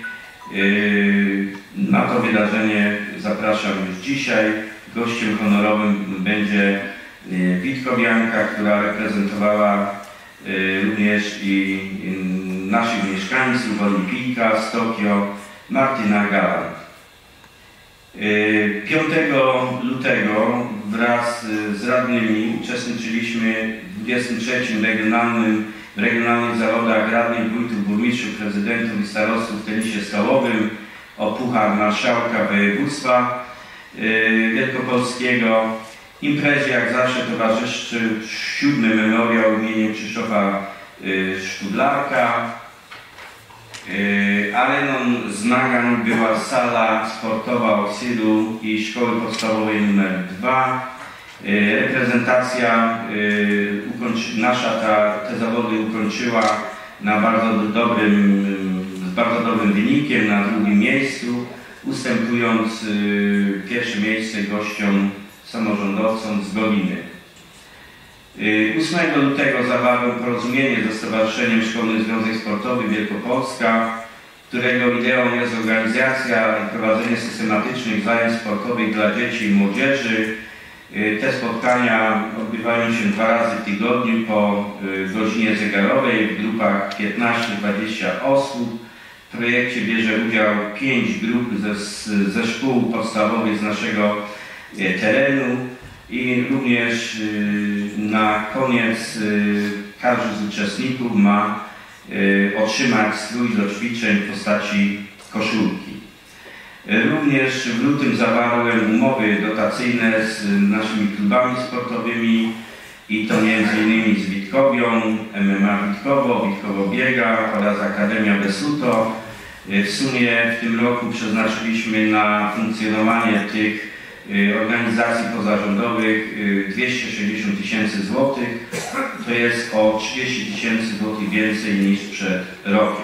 Na to wydarzenie zapraszam już dzisiaj. Gościem honorowym będzie witkowianka, która reprezentowała również i naszych mieszkańców, olimpijka z Tokio, Martyna Galant. 5 lutego wraz z radnymi uczestniczyliśmy w 23. regionalnych zawodach radnych, wójtów, burmistrzów, prezydentów i starostów w tenisie stołowym o Puchar Marszałka Województwa Wielkopolskiego. Imprezie jak zawsze towarzyszył 7. memoriał imieniem Krzysztofa Sztudlarka. Areną zmagań była sala sportowa Oksydu i Szkoły Podstawowej nr 2. Reprezentacja nasza te zawody ukończyła z bardzo dobrym wynikiem, na 2. miejscu, ustępując pierwsze miejsce gościom samorządowcom z Goliny. 8 lutego zawarłem porozumienie ze Stowarzyszeniem Szkolny Związek Sportowy Wielkopolska, którego ideą jest organizacja i prowadzenie systematycznych zajęć sportowych dla dzieci i młodzieży. Te spotkania odbywają się 2 razy w tygodniu po godzinie zegarowej w grupach 15-20 osób. W projekcie bierze udział 5 grup ze szkół podstawowych z naszego terenu i również na koniec każdy z uczestników ma otrzymać strój do ćwiczeń w postaci koszulki. Również w lutym zawarłem umowy dotacyjne z naszymi klubami sportowymi i to m.in. z Witkowią, MMA Witkowo, Witkowo Biega oraz Akademia Besuto. W sumie w tym roku przeznaczyliśmy na funkcjonowanie tych organizacji pozarządowych 260 000 złotych. To jest o 30 000 złotych więcej niż przed rokiem.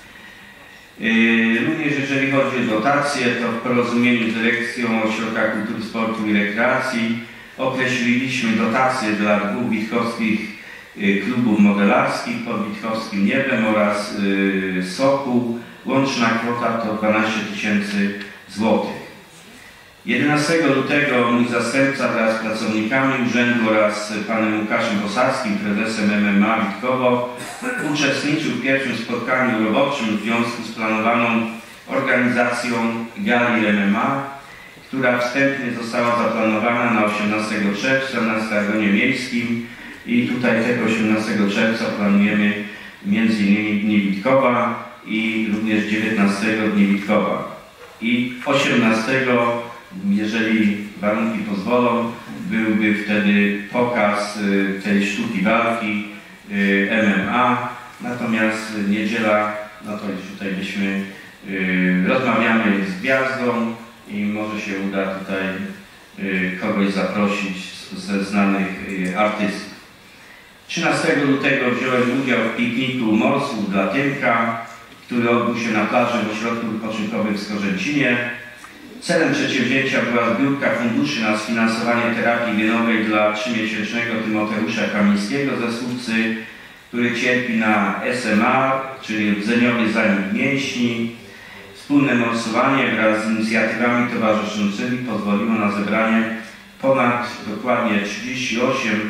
Również jeżeli chodzi o dotacje, to w porozumieniu z Dyrekcją Ośrodka Kultury, Sportu i Rekreacji określiliśmy dotacje dla 2 witkowskich klubów modelarskich pod Witkowskim Niebem oraz Sokół. Łączna kwota to 12 000 złotych. 11 lutego mój zastępca wraz z pracownikami urzędu oraz panem Łukaszem Bosackim, prezesem MMA Witkowo, uczestniczył w pierwszym spotkaniu roboczym w związku z planowaną organizacją gali MMA, która wstępnie została zaplanowana na 18 czerwca na Stadionie Miejskim i tutaj tego 18 czerwca planujemy m.in. Dni Witkowa i również 19 Dni Witkowa. I 18, jeżeli warunki pozwolą, byłby wtedy pokaz tej sztuki walki MMA. Natomiast niedziela, no to już tutaj byśmy rozmawiamy z gwiazdą i może się uda tutaj kogoś zaprosić ze znanych artystów. 13 lutego wziąłem udział w pikniku morsów dla Tymka, który odbył się na plaży w ośrodku wypoczynkowym w Skorzęcinie. Celem przedsięwzięcia była zbiórka funduszy na sfinansowanie terapii genowej dla 3-miesięcznego Tymoteusza Kamińskiego ze Słupcy, który cierpi na SMA, czyli rdzeniowy zanik mięśni. Wspólne morsowanie wraz z inicjatywami towarzyszącymi pozwoliło na zebranie ponad dokładnie 38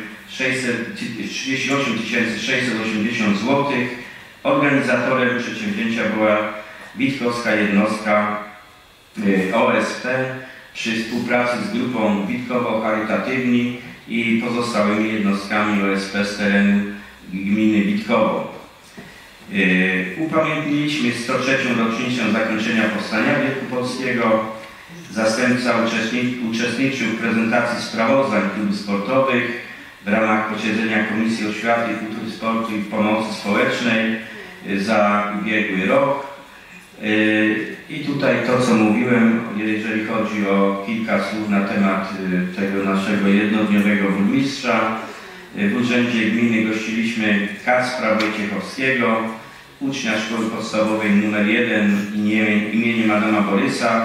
680 zł. Organizatorem przedsięwzięcia była witkowska jednostka OSP przy współpracy z grupą Witkowo-Charytatywni i pozostałymi jednostkami OSP z terenu gminy Witkowo. Upamiętniliśmy 103. rocznicę zakończenia Powstania Wielkopolskiego. Zastępca uczestniczył w prezentacji sprawozdań klubów sportowych w ramach posiedzenia Komisji Oświaty, Kultury, Sportu i Pomocy Społecznej za ubiegły rok. I tutaj to, co mówiłem, jeżeli chodzi o kilka słów na temat tego naszego jednodniowego burmistrza. W Urzędzie Gminy gościliśmy Kacpra Wojciechowskiego, ucznia Szkoły Podstawowej nr 1 imieniem Adama Borysa.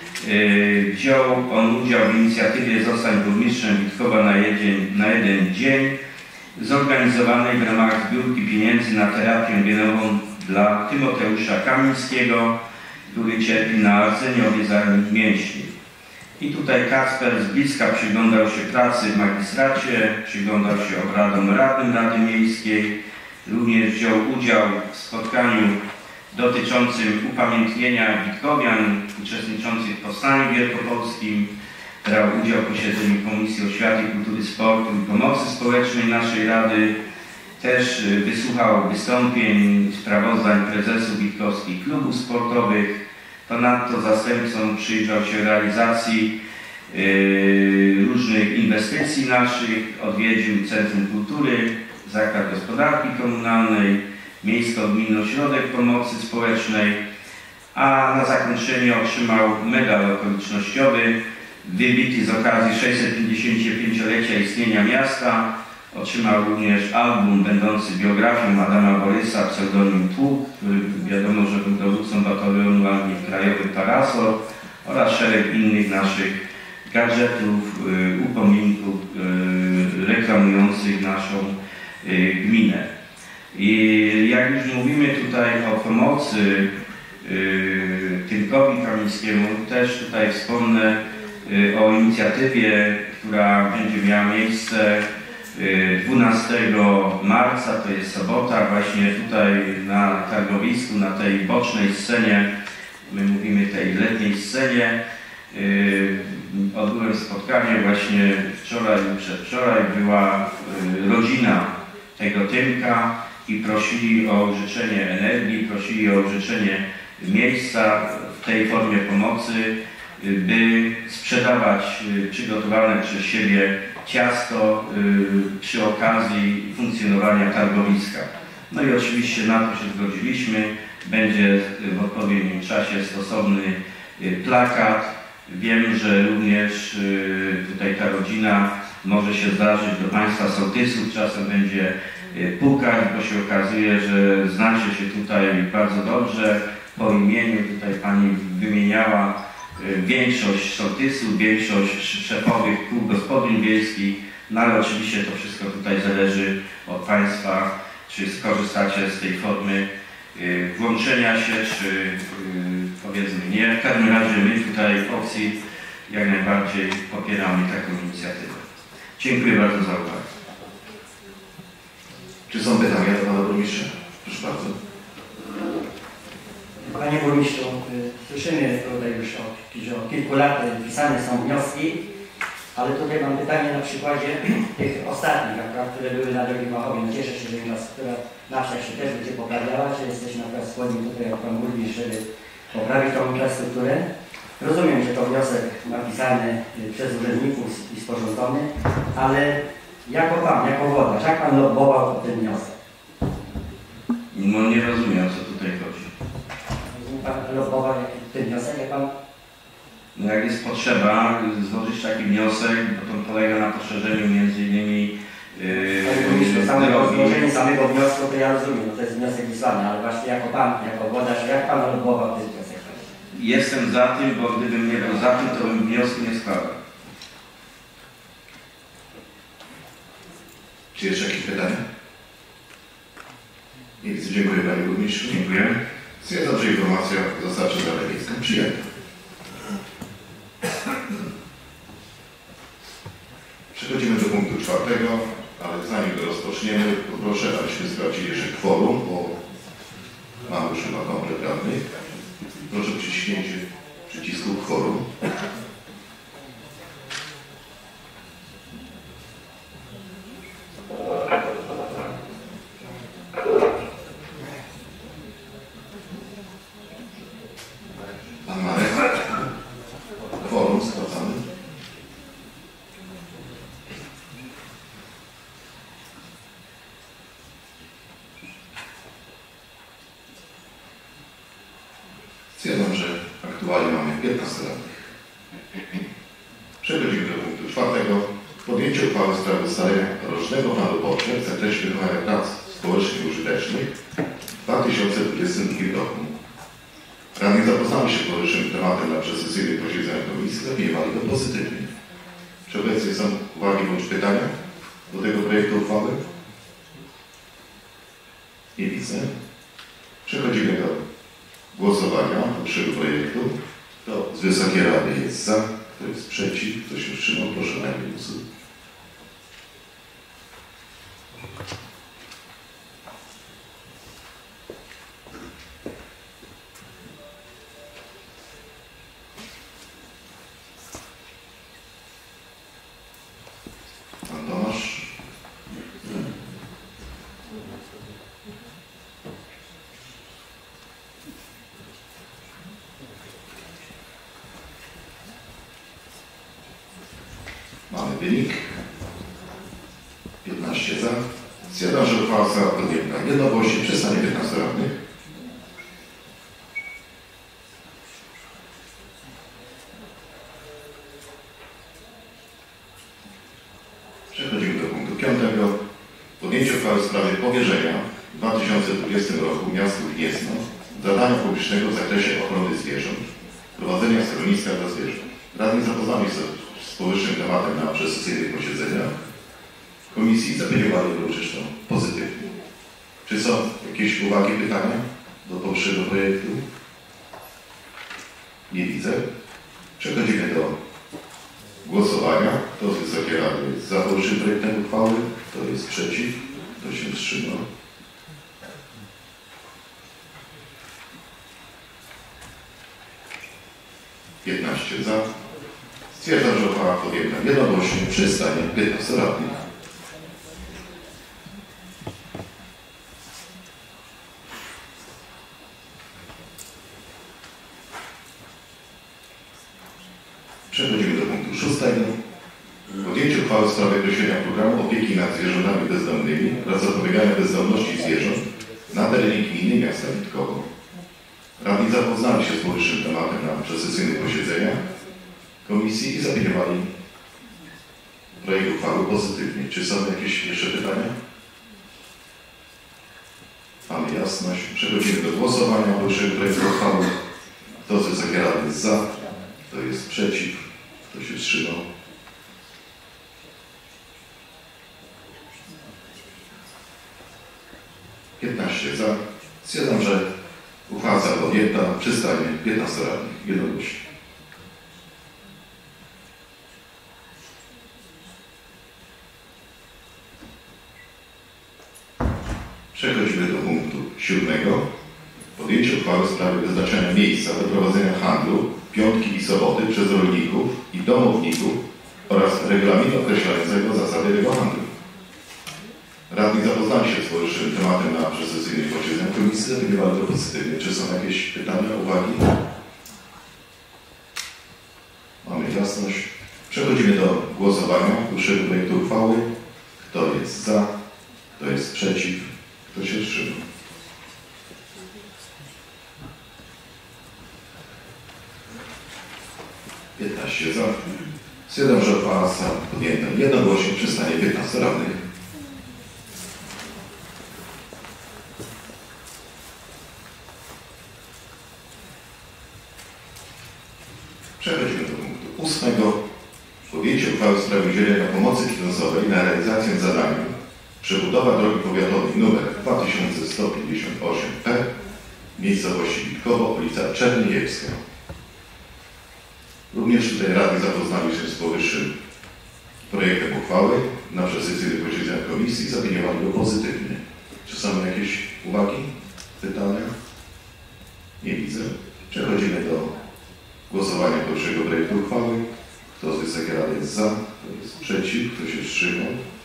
Wziął on udział w inicjatywie Zostań burmistrzem Witkowa na jeden dzień, zorganizowanej w ramach zbiórki pieniędzy na terapię genową dla Tymoteusza Kamińskiego, który cierpi na rdzeniowy zanik mięśni. I tutaj Kacper z bliska przyglądał się pracy w magistracie, przyglądał się obradom Rady Miejskiej, również wziął udział w spotkaniu dotyczącym upamiętnienia Witkowian uczestniczących w Powstaniu Wielkopolskim, brał udział w posiedzeniu Komisji Oświaty, Kultury, Sportu i Pomocy Społecznej naszej Rady. Też wysłuchał wystąpień, sprawozdań prezesów witkowskich klubów sportowych. Ponadto zastępcą przyjrzał się realizacji różnych inwestycji naszych, odwiedził Centrum Kultury, Zakład Gospodarki Komunalnej, Miejsko-Gminny Ośrodek Pomocy Społecznej, a na zakończenie otrzymał medal okolicznościowy wybity z okazji 655-lecia istnienia miasta. Otrzymał również album będący biografią Adama Borysa, pseudonim Pług, który wiadomo, że był dowódcą batalionu Armii Krajowej Parasol, oraz szereg innych naszych gadżetów, upominków reklamujących naszą gminę. I jak już mówimy tutaj o pomocy Tymkowi Kamińskiemu, też tutaj wspomnę o inicjatywie, która będzie miała miejsce 12 marca, to jest sobota, właśnie tutaj na targowisku, na tej bocznej scenie, my mówimy tej letniej scenie, odbyłem spotkanie właśnie wczoraj i przedwczoraj, była rodzina tego Tymka i prosili o użyczenie energii, prosili o użyczenie miejsca w tej formie pomocy, by sprzedawać przygotowane przez siebie ciasto przy okazji funkcjonowania targowiska. No i oczywiście na to się zgodziliśmy. Będzie w odpowiednim czasie stosowny plakat. Wiem, że również tutaj ta rodzina może się zdarzyć do Państwa sołtysów, czasem będzie pukać, bo się okazuje, że znacie się tutaj bardzo dobrze. Po imieniu tutaj Pani wymieniała większość sołtysów, większość szefowych kół gospodyń wiejskich, no ale oczywiście to wszystko tutaj zależy od Państwa, czy skorzystacie z tej formy włączenia się, czy powiedzmy nie. W każdym razie my tutaj w opcji jak najbardziej popieramy taką inicjatywę. Dziękuję bardzo za uwagę. Czy są pytania do Pana Burmistrza? Proszę bardzo. Panie Burmistrzu, słyszymy tutaj już że od kilku lat pisane są wnioski, ale tutaj mam pytanie na przykładzie tych ostatnich, które były na Drogim Machowie. Cieszę się, że infrastruktura na wsiach się też będzie poprawiała, czy jesteśmy na skłonni tutaj, jak Pan Burmistrz, żeby poprawić tą infrastrukturę. Rozumiem, że to wniosek napisany przez urzędników i sporządzony, ale jako Pan, jako włodarz, jak Pan lobbował o ten wniosek? No nie rozumiem, o co tutaj chodzi. Pan lobbował ten wniosek, jak Pan? No jak jest potrzeba złożyć taki wniosek, bo to polega na poszerzeniu między innymi złożenie samego wniosku, to ja rozumiem, no to jest wniosek wysłany, ale właśnie jako Pan, jako włodarz, jak Pan lobbował ten wniosek? Jestem za tym, bo gdybym nie był za tym, to bym wniosku nie składał. Czy jeszcze jakieś pytania? Nie widzę. Dziękuję Panie Burmistrzu. Dziękuję. Stwierdzam, że informacja została przez Radę Miejską przyjęta. Przechodzimy do punktu 4, ale zanim to rozpoczniemy, poproszę, abyśmy sprawdzili jeszcze kworum, bo mamy już chyba komplet radnych. Proszę o przyciśnięcie przycisku kworum. Stwierdzam, że aktualnie mamy 15 radnych. Przechodzimy do punktu 4. Podjęcie uchwały w sprawie ustalenia rocznego planu potrzeb w zakresie wykonywania prac społecznych i użytecznych w 2022 roku. Radni zapoznali się z powyższym tematem na przesesyjnych posiedzeniach komisji, zaopiniowali go pozytywnie. Czy obecnie są uwagi bądź pytania do tego projektu uchwały? Nie widzę. Przechodzimy do głosowania powyższego projektu. Kto z Wysokiej Rady jest za, kto jest przeciw, kto się wstrzymał, proszę o najmniej głosu. Pan Tomasz. Mamy wynik. 15 za. Stwierdzam, że uchwała została podjęta jednogłośnie przez stanie 15 radnych. Przechodzimy do punktu 5. Podjęcie uchwały w sprawie powierzenia w 2020 roku miastu Gniezno zadania publicznego w zakresie ochrony zwierząt, prowadzenia schroniska dla zwierząt. Radni zapoznali się z powyższym tematem na przesesyjnych posiedzeniach komisji i zaopiniowali go uczciwą pozytywnie. Czy są jakieś uwagi, pytania do powyższego projektu? Nie widzę. Przechodzimy do głosowania. Kto z Wysokiej Rady jest za powyższym projektem uchwały? Kto jest przeciw? Kto się wstrzymał? (15 za). Stwierdzam, że uchwała podjęta jednogłośnie przy stanie 15 radnych. Przechodzimy do punktu 6. Podjęcie uchwały w sprawie określenia programu opieki nad zwierzętami bezdomnymi oraz zapobiegania bezdomności zwierząt na terenie gminy miasta Witkowo. Radni zapoznali się z powyższym tematem na przesesyjnych posiedzeniach komisji i zaopiniowali projekt uchwały pozytywnie. Czy są jakieś jeszcze pytania? Mamy jasność. Przechodzimy do głosowania powyższego projektu uchwały. Kto z Wysokiej Rady jest za? Kto jest przeciw? Kto się wstrzymał? (15 za). Stwierdzam, że uchwała została podjęta przy stanie 15 radnych jednogłośnie. Przechodzimy do punktu 7. Podjęcie uchwały w sprawie wyznaczenia miejsca do prowadzenia handlu piątki i soboty przez rolników i domowników oraz regulaminu określającego zasady tego handlu. Radni zapoznali się z powyższym tematem na przesesyjnych posiedzeniach komisji, zaopiniowali go pozytywnie. Czy są jakieś pytania, uwagi? Mamy jasność. Przechodzimy do głosowania powyższego projektu uchwały. Kto jest za? Kto jest przeciw? Kto się wstrzymał? (15 za). Stwierdzam, że uchwała została podjęta jednogłośnie przy stanie 15 radnych. Przechodzimy do punktu 8. Podjęcie uchwały w sprawie udzielenia pomocy finansowej na realizację zadania przebudowa drogi powiatowej nr 2158P w miejscowości Witkowo, ulica Czerniejewska. Również tutaj radni zapoznali się z powyższym projektem uchwały na przesesyjnych posiedzeniach komisji i zaopiniowali go pozytywnie. Czy są jakieś uwagi, pytania? Nie widzę. Przechodzimy do głosowania powyższego projektu uchwały. Kto z Wysokiej Rady jest za? Kto jest przeciw? Kto się wstrzymał?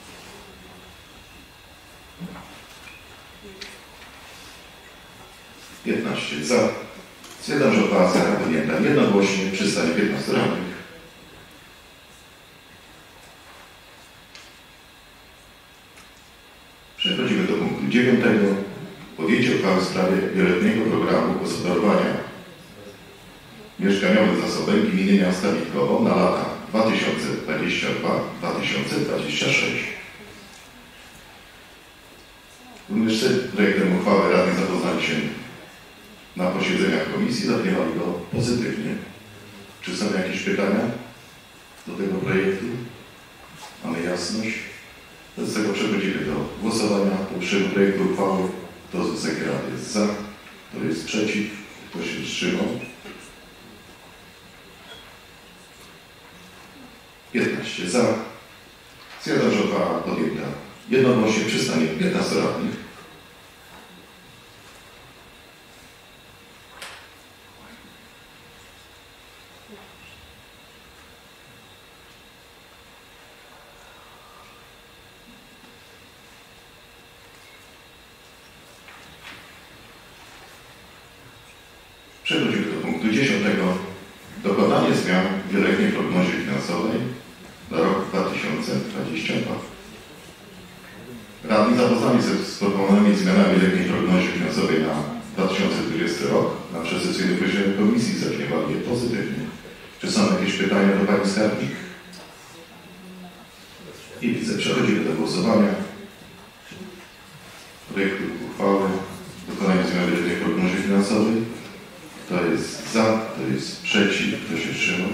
(15 za). Stwierdzam, że uchwała została podjęta jednogłośnie przy stanie 15 radnych. Przechodzimy do punktu 9. Podjęcie uchwały w sprawie wieloletniego programu gospodarowania mieszkaniowym zasobem gminy miasta Witkowo na lata 2022-2026. Również z projektem uchwały radni zapoznali się na posiedzeniach komisji, zaopiniowali go pozytywnie. Czy są jakieś pytania do tego projektu? Mamy jasność? Wobec tego przechodzimy do głosowania. Poprzedniego projektu uchwały. Kto z sekretarza jest za? Kto jest przeciw? Kto się wstrzymał? 15 za. Stwierdzam, że uchwała podjęta jednogłośnie przystanie 15 radnych. Przechodzimy do punktu 10. Dokonanie zmian w wieloletniej prognozie finansowej na rok 2022. Radni zapoznani z proponowanymi zmianami wieloletniej prognozie finansowej na 2020 rok na przesesyjnym posiedzeniu komisji zaopiniowali je pozytywnie. Czy są jakieś pytania do pani skarbnik? I widzę. Przechodzimy do głosowania. Projektu uchwały dokonania zmian w wieloletniej prognozie finansowej. Kto jest za, kto jest przeciw, kto się wstrzymał?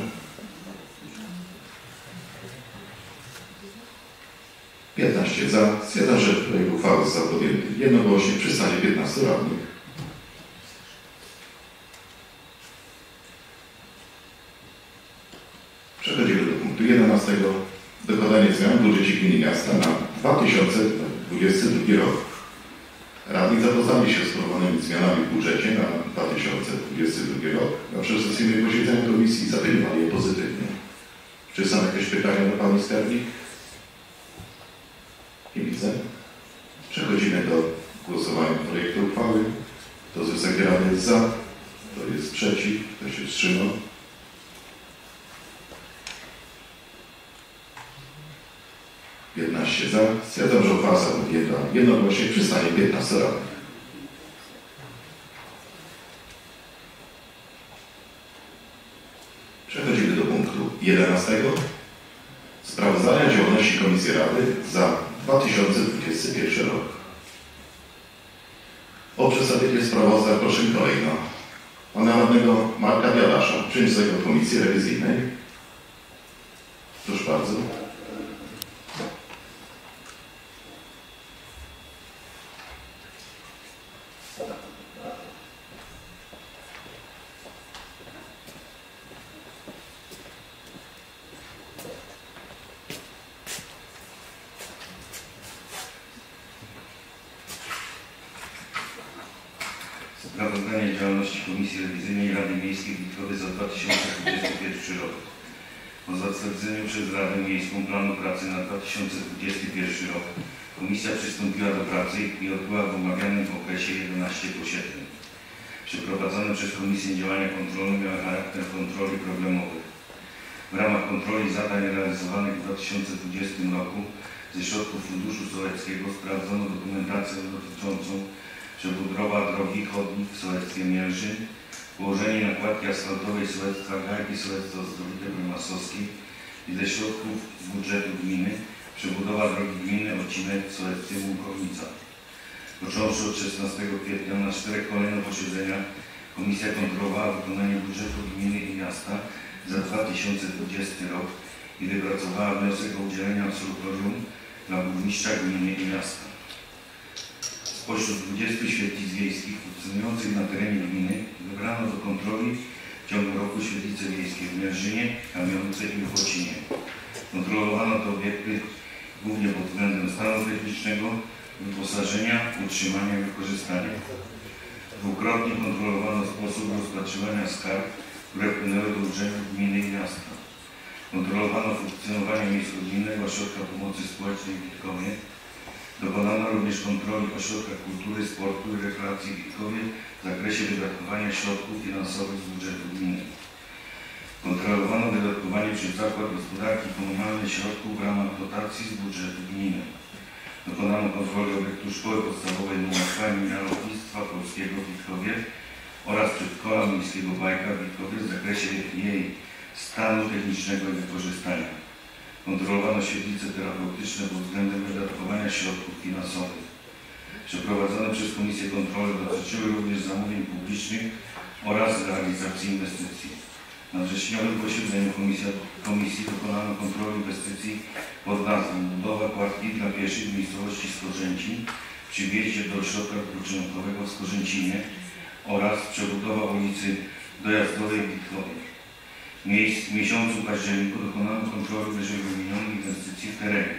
15 za. Stwierdzam, że projekt uchwały został podjęty jednogłośnie przy stanie 15 radnych. Przechodzimy do punktu 11. Dokonanie zmian w budżecie gminy miasta na 2022 rok. Radni zapoznali się z proponowanymi zmianami w budżecie na 2022 rok. Na przesesyjnym posiedzeniu komisji zaopiniowali je pozytywnie. Czy są jakieś pytania do pani skarbnik? Nie widzę. Przechodzimy do głosowania projektu uchwały. Kto z Wysokiej Rady jest za? Kto jest przeciw? Kto się wstrzymał? 15 za. Stwierdzam, że uchwała została podjęta jednogłośnie przy stanie 15 radnych. Przechodzimy do punktu 11. Sprawozdania działalności Komisji Rady za 2021 rok. O przedstawienie sprawozdań proszę kolejno pana radnego Marka Bialasza, przewodniczącego Komisji Rewizyjnej. Proszę bardzo. Sprawozdanie działalności Komisji Rewizyjnej Rady Miejskiej w Witkowie za 2021 rok. Po zatwierdzeniu przez Radę Miejską planu pracy na 2021 rok Komisja przystąpiła do pracy i odbyła w omawianym okresie 11 posiedzeń. Przeprowadzone przez Komisję działania kontrolne miały charakter kontroli problemowych. W ramach kontroli zadań realizowanych w 2020 roku ze środków Funduszu Sołeckiego sprawdzono dokumentację dotyczącą przebudowa drogi chodnik w sołectwie Mielżyn, położenie nakładki asfaltowej sołectwa Gajki, sołectwa Ostrowite Prymasowskiej i ze środków z budżetu gminy przebudowa drogi gminy odcinek w sołectwie Mułkownica. Począwszy od 16 kwietnia na 4 kolejne posiedzenia Komisja kontrolowała wykonanie budżetu gminy i miasta za 2020 rok i wypracowała wniosek o udzielenie absolutorium dla burmistrza gminy i miasta. Spośród 20 świetlic wiejskich funkcjonujących na terenie gminy wybrano do kontroli w ciągu roku świetlice wiejskie w Mierzynie, Kamionce i Chłocinie. Kontrolowano te obiekty głównie pod względem stanu technicznego, wyposażenia, utrzymania i wykorzystania. Dwukrotnie kontrolowano sposób rozpatrywania skarg, które wpłynęły do urzędu gminy i miasta. Kontrolowano funkcjonowanie Miejsko-Gminnego Ośrodka Pomocy Społecznej w Witkowie. Dokonano również kontroli Ośrodka Kultury, Sportu i Rekreacji w Witkowie w zakresie wydatkowania środków finansowych z budżetu gminy. Kontrolowano wydatkowanie przez Zakład Gospodarki Komunalnej środków w ramach dotacji z budżetu gminy. Dokonano kontroli obiektu Szkoły Podstawowej nr 2 imienia Lotnictwa Polskiego w Witkowie oraz przedszkola miejskiego Bajka w Witkowie w zakresie jej stanu technicznego i wykorzystania. Kontrolowano świetlice terapeutyczne pod względem wydatkowania środków finansowych. Przeprowadzone przez Komisję Kontroli dotyczyły również zamówień publicznych oraz realizacji inwestycji. Na wrześniowym posiedzeniu komisji dokonano kontroli inwestycji pod nazwą budowa kładki dla pieszych w miejscowości Skorzęcin przy wjeździe do ośrodka wypoczynkowego w Skorzęcinie oraz przebudowa ulicy Dojazdowej w Witkowie. W miesiącu październiku dokonano kontroli wyżej wymienionych inwestycji w terenie.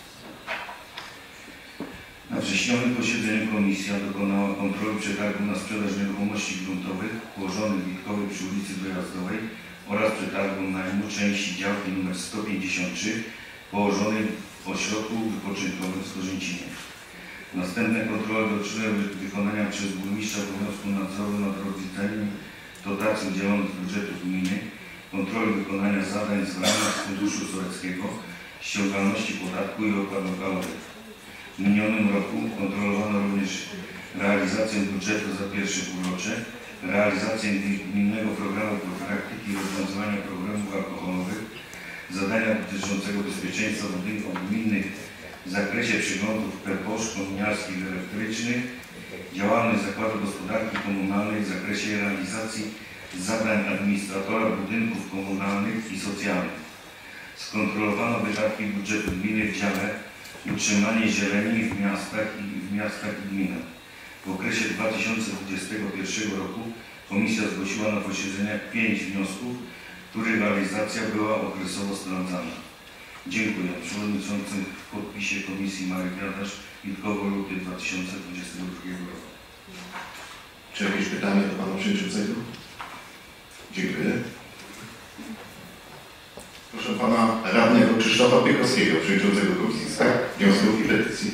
Na wrześniowym posiedzeniu komisja dokonała kontroli przetargu na sprzedaż nieruchomości gruntowych położonych w Witkowie przy ulicy Dojazdowej oraz przetargu najmu części działki nr 153 położonej w ośrodku wypoczynkowym w Skorzęcinie. Następne kontrole dotyczyły wykonania przez burmistrza obowiązku nadzoru nad rozliczeniem dotacji udzielonych z budżetu gminy, kontroli wykonania zadań z ramach Funduszu Sołeckiego, ściągalności podatku i opłat lokalowych. W minionym roku kontrolowano również realizację budżetu za pierwsze półrocze, realizację gminnego programu profilaktyki i rozwiązywania problemów alkoholowych, zadania dotyczącego bezpieczeństwa budynków gminnych w zakresie przeglądów PEPOSZ kominiarskich i elektrycznych, działalność Zakładu Gospodarki Komunalnej w zakresie realizacji zadań administratora budynków komunalnych i socjalnych. Skontrolowano wydatki budżetu gminy w dziale utrzymanie zieleni w miastach i gminach. W okresie 2021 roku komisja zgłosiła na posiedzeniach 5 wniosków, których realizacja była okresowo sprawdzana. Dziękuję. Przewodniczący w podpisie Komisji Marek Jadasz, Witkowo, luty 2022 roku. Czy jakieś pytanie do Pana Przewodniczącego? Dziękuję. Proszę Pana Radnego Krzysztofa Piekowskiego, Przewodniczącego Komisji Skarg, Wniosków i Petycji.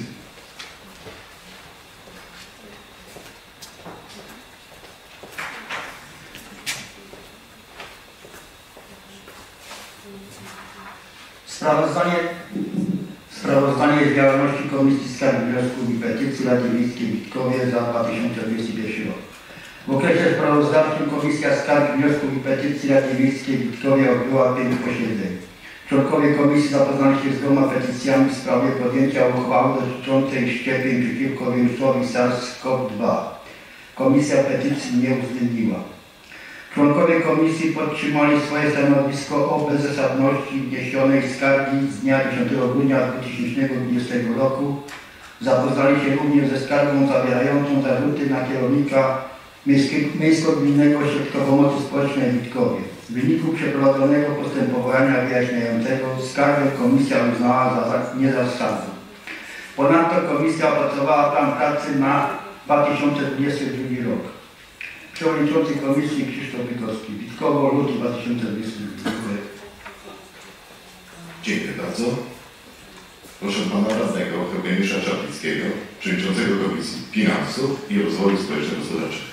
Sprawozdanie z działalności Komisji Skarg, Wniosków i Petycji Rady Miejskiej w Witkowie za 2021 rok. W okresie sprawozdawczym Komisja Skarg, Wniosków i Petycji Rady Miejskiej w Witkowie odbyła 5 posiedzeń. Członkowie komisji zapoznali się z 2 petycjami w sprawie podjęcia uchwały dotyczącej szczepień przeciwko wirusowi SARS-CoV-2. Komisja petycji nie uwzględniła. Członkowie komisji podtrzymali swoje stanowisko o bezzasadności wniesionej skargi z dnia 10 grudnia 2020 roku. Zapoznali się również ze skargą zawierającą zarzuty na kierownika Miejsko-Gminnego Ośrodka Pomocy Społecznej w Witkowie. W wyniku przeprowadzonego postępowania wyjaśniającego skargę komisja uznała za niezasadną. Ponadto komisja opracowała plan pracy na 2022 rok. Przewodniczący Komisji Krzysztof Piekowski, Witkowo, luty 2022 rok. Dziękuję bardzo. Proszę Pana Radnego Eugeniusza Czaplickiego, Przewodniczącego Komisji Finansów i Rozwoju Społeczno-Gospodarczego.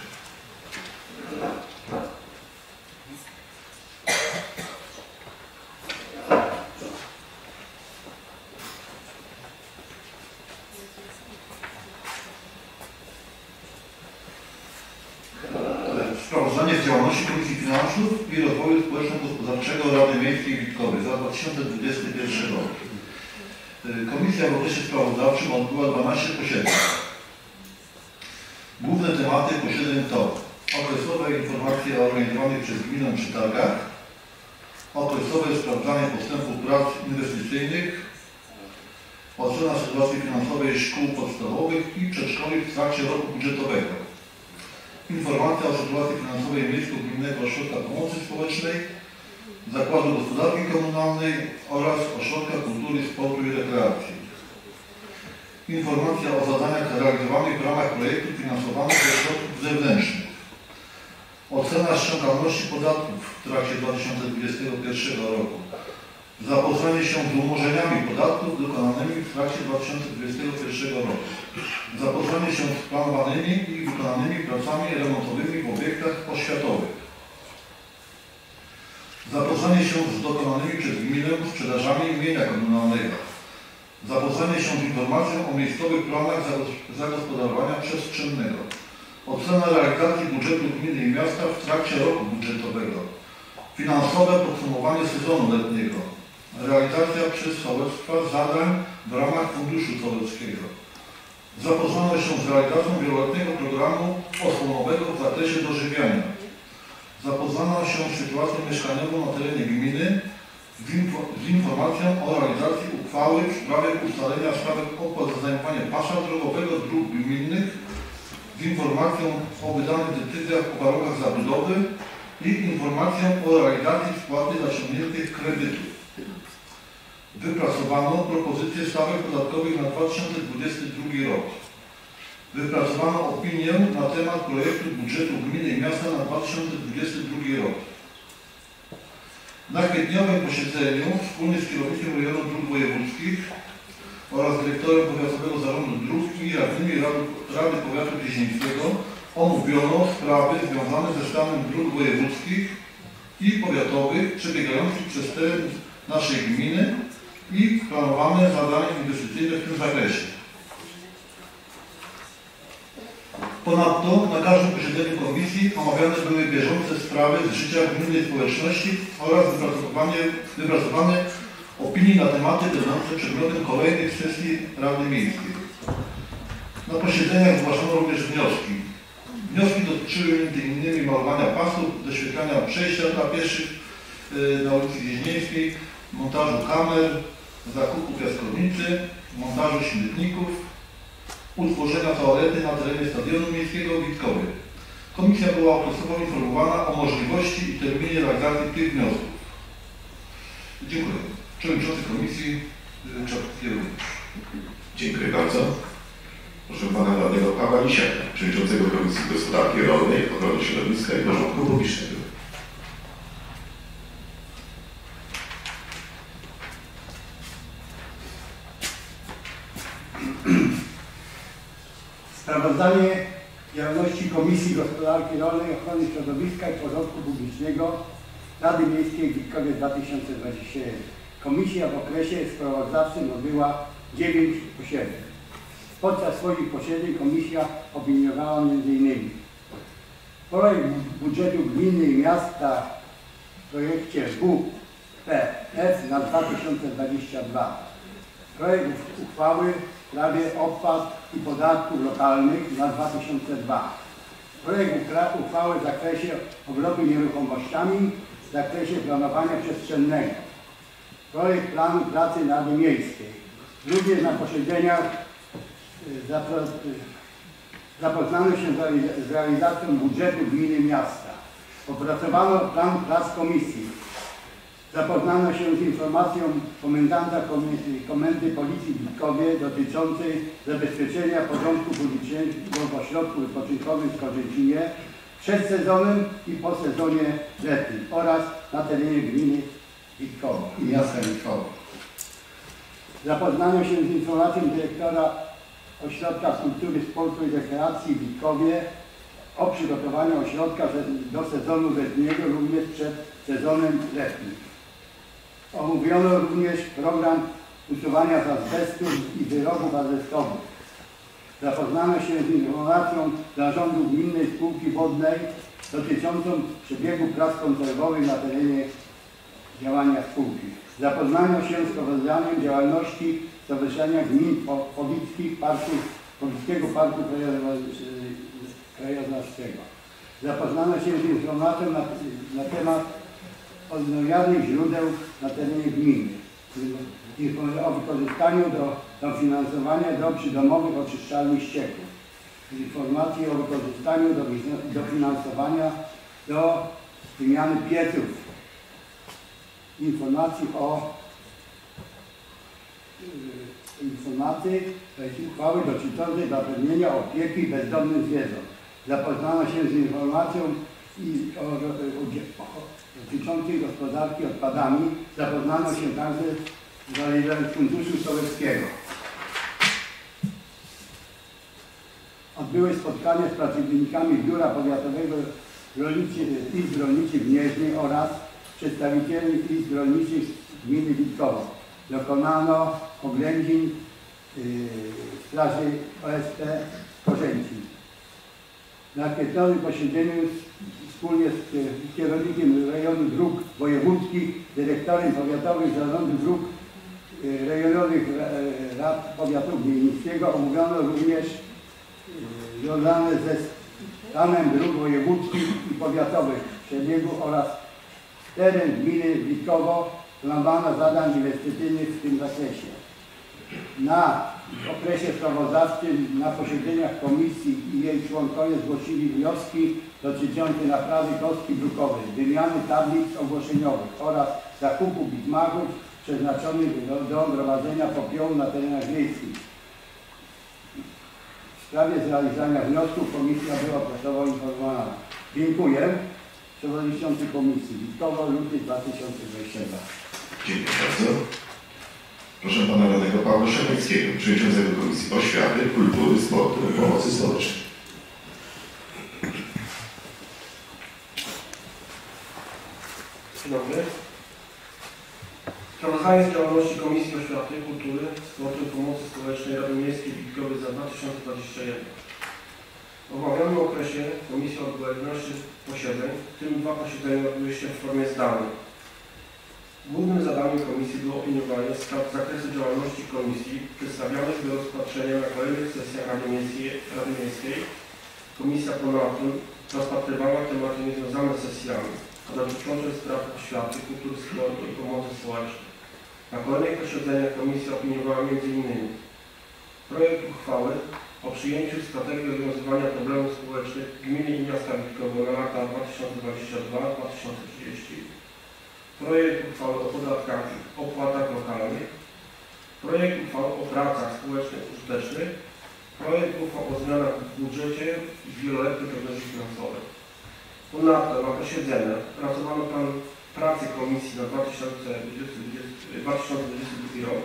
Sprawozdanie z działalności Komisji Finansów i Rozwoju Społeczno-Gospodarczego Rady Miejskiej w Witkowie za 2021 rok. Komisja w okresie sprawozdawczym odbyła 12 posiedzeń. Główne tematy posiedzeń to okresowe informacje o organizowanych przez gminę przetargach, okresowe sprawdzanie postępu prac inwestycyjnych, ocena sytuacji finansowej szkół podstawowych i przedszkoli w trakcie roku budżetowego, informacja o sytuacji finansowej Miejsko-Gminnego Ośrodka Pomocy Społecznej, Zakładu Gospodarki Komunalnej oraz Ośrodka Kultury, Sportu i Rekreacji. Informacja o zadaniach realizowanych w ramach projektów finansowanych ze środków zewnętrznych. Ocena ściągalności podatków w trakcie 2021 roku. Zapoznanie się z umorzeniami podatków dokonanymi w trakcie 2021 roku. Zapoznanie się z planowanymi i wykonanymi pracami remontowymi w obiektach oświatowych. Zapoznanie się z dokonanymi przez gminę sprzedażami mienia komunalnego. Zapoznanie się z informacją o miejscowych planach zagospodarowania przestrzennego. ocena realizacji budżetu gminy i miasta w trakcie roku budżetowego, finansowe podsumowanie sezonu letniego, realizacja przez sołectwa zadań w ramach Funduszu Sołeckiego. Zapoznano się z realizacją wieloletniego programu osłonowego w zakresie dożywiania. Zapoznano się z sytuacją mieszkaniową na terenie gminy, z informacją o realizacji uchwały w sprawie ustalenia stawek opłat za zajmowanie pasa drogowego dróg gminnych, z informacją o wydanych decyzjach o warunkach zabudowy i informacją o realizacji spłaty zaciągniętych kredytów. Wypracowano propozycje stawek podatkowych na 2022 rok. Wypracowano opinię na temat projektu budżetu gminy i miasta na 2022 rok. Na kwietniowym posiedzeniu wspólnie z kierownictwem rejonu dróg wojewódzkich oraz dyrektorem Powiatowego Zarządu Dróg i radnymi Rady Powiatu Pieśnieńskiego omówiono sprawy związane ze stanem dróg wojewódzkich i powiatowych przebiegających przez teren naszej gminy i planowane zadania inwestycyjne w tym zakresie. Ponadto na każdym posiedzeniu komisji omawiane były bieżące sprawy z życia gminnej społeczności oraz wypracowane opinii na tematy będące przedmiotem kolejnych sesji Rady Miejskiej. Na posiedzeniach zgłaszano również wnioski. Wnioski dotyczyły m.in. malowania pasów, doświetlania przejścia dla pieszych na ulicy Wieźnieńskiej, montażu kamer, zakupu piaskownicy, montażu śmietników, utworzenia toalety na terenie Stadionu Miejskiego w Witkowie. Komisja była okresowo informowana o możliwości i terminie realizacji tych wniosków. Dziękuję. Przewodniczący Komisji Czapki również. Dziękuję bardzo. Proszę pana radnego Pawła Lisiaka, przewodniczącego Komisji Gospodarki Rolnej, Ochrony Środowiska i Porządku Publicznego. Sprawozdanie działalności Komisji Gospodarki Rolnej, Ochrony Środowiska i Porządku Publicznego Rady Miejskiej w Witkowie 2021. Komisja w okresie sprawozdawczym odbyła 9 posiedzeń. Podczas swoich posiedzeń komisja opiniowała m.in. projekt budżetu gminy i miasta w projekcie WPF na 2022. Projekt uchwały w sprawie opłat i podatków lokalnych na 2002. Projekt uchwały w zakresie obrotu nieruchomościami w zakresie planowania przestrzennego. Projekt planu pracy Rady Miejskiej. Również na posiedzeniach zapoznano się z realizacją budżetu gminy i miasta. Opracowano plan prac komisji. Zapoznano się z informacją komendanta Komendy Policji w Witkowie dotyczącej zabezpieczenia porządku publicznego w ośrodku wypoczynkowym w Korzecinie przed sezonem i po sezonie letnim oraz na terenie gminy Witkowa i miasta Witkowa. Zapoznano się z informacją dyrektora Ośrodka Kultury, Sportu i Rekreacji w Witkowie o przygotowaniu ośrodka do sezonu letniego również przed sezonem letnim. Omówiono również program usuwania z azbestu i wyrobów azbestowych. Zapoznano się z informacją Zarządu Gminnej Spółki Wodnej dotyczącą przebiegu prac konserwowych na terenie działania spółki. Zapoznano się z sprawozdaniem działalności Stowarzyszenia Gmin Powickiego Parku Krajoznawczego. Zapoznano się z informacją na temat odnawialnych źródeł na terenie gminy. O wykorzystaniu do finansowania do przydomowych oczyszczalni ścieków. Informacje o wykorzystaniu do finansowania do wymiany pieców. Informacji to jest uchwały dotyczącej zapewnienia opieki bezdomnym zwierząt. Zapoznano się z informacją dotyczącej gospodarki odpadami. Zapoznano się także z realizacją Funduszu Sołeckiego. Odbyły spotkanie z pracownikami Biura Powiatowego Izb Rolniczych w Gnieźnie oraz przedstawicieli Izb Rolniczych Gminy Witkowo. Dokonano oględzin Straży OSP Korzęcin. Na kwietniowym posiedzeniu wspólnie z kierownikiem rejonu dróg wojewódzkich, dyrektorem powiatowym zarządu dróg rejonowych rad powiatu gminnickiego omówiono również związane ze stanem dróg wojewódzkich i powiatowych przebiegu oraz teren gminy Witkowo, planowania zadań inwestycyjnych w tym zakresie. Na okresie sprawozdawczym na posiedzeniach komisji i jej członkowie zgłosili wnioski dotyczące naprawy kostki brukowej, wymiany tablic ogłoszeniowych oraz zakupu bitmachów przeznaczonych do gromadzenia popiołu na terenach wiejskich. W sprawie zrealizowania wniosków komisja była procesowo informowana. Dziękuję. Przewodniczący Komisji Witkowo, luty 2022. Dziękuję bardzo. Proszę pana radnego Pawła Szemeckiego, przewodniczącego Komisji Oświaty, Kultury, Sportu i Pomocy Społecznej. Dzień dobry. Sprawozdanie z działalności Komisji Oświaty, Kultury, Sportu i Pomocy Społecznej Rady Miejskiej Witkowy za 2021. W omawianym okresie Komisja odbyła 11 posiedzeń, w tym 2 posiedzenia odbyły się w formie zdalnej. Głównym zadaniem Komisji było opiniowanie spraw z zakresu działalności Komisji przedstawionych do rozpatrzenia na kolejnych sesjach Rady Miejskiej. Komisja ponadto rozpatrywała tematy niezwiązane z sesjami, a dotyczące spraw oświaty, kultury, sportu i pomocy społecznej. Na kolejnych posiedzeniach Komisja opiniowała m.in. projekt uchwały o przyjęciu strategii rozwiązywania problemów społecznych gminy i miasta Witkowo na lata 2022-2030, projekt uchwały o podatkach i opłatach lokalnych, projekt uchwały o pracach społecznych użytecznych, projekt uchwał o zmianach w budżecie i wieloletniej prognozie finansowej. Ponadto na posiedzeniach pracowano plan pracy Komisji na 2022 rok.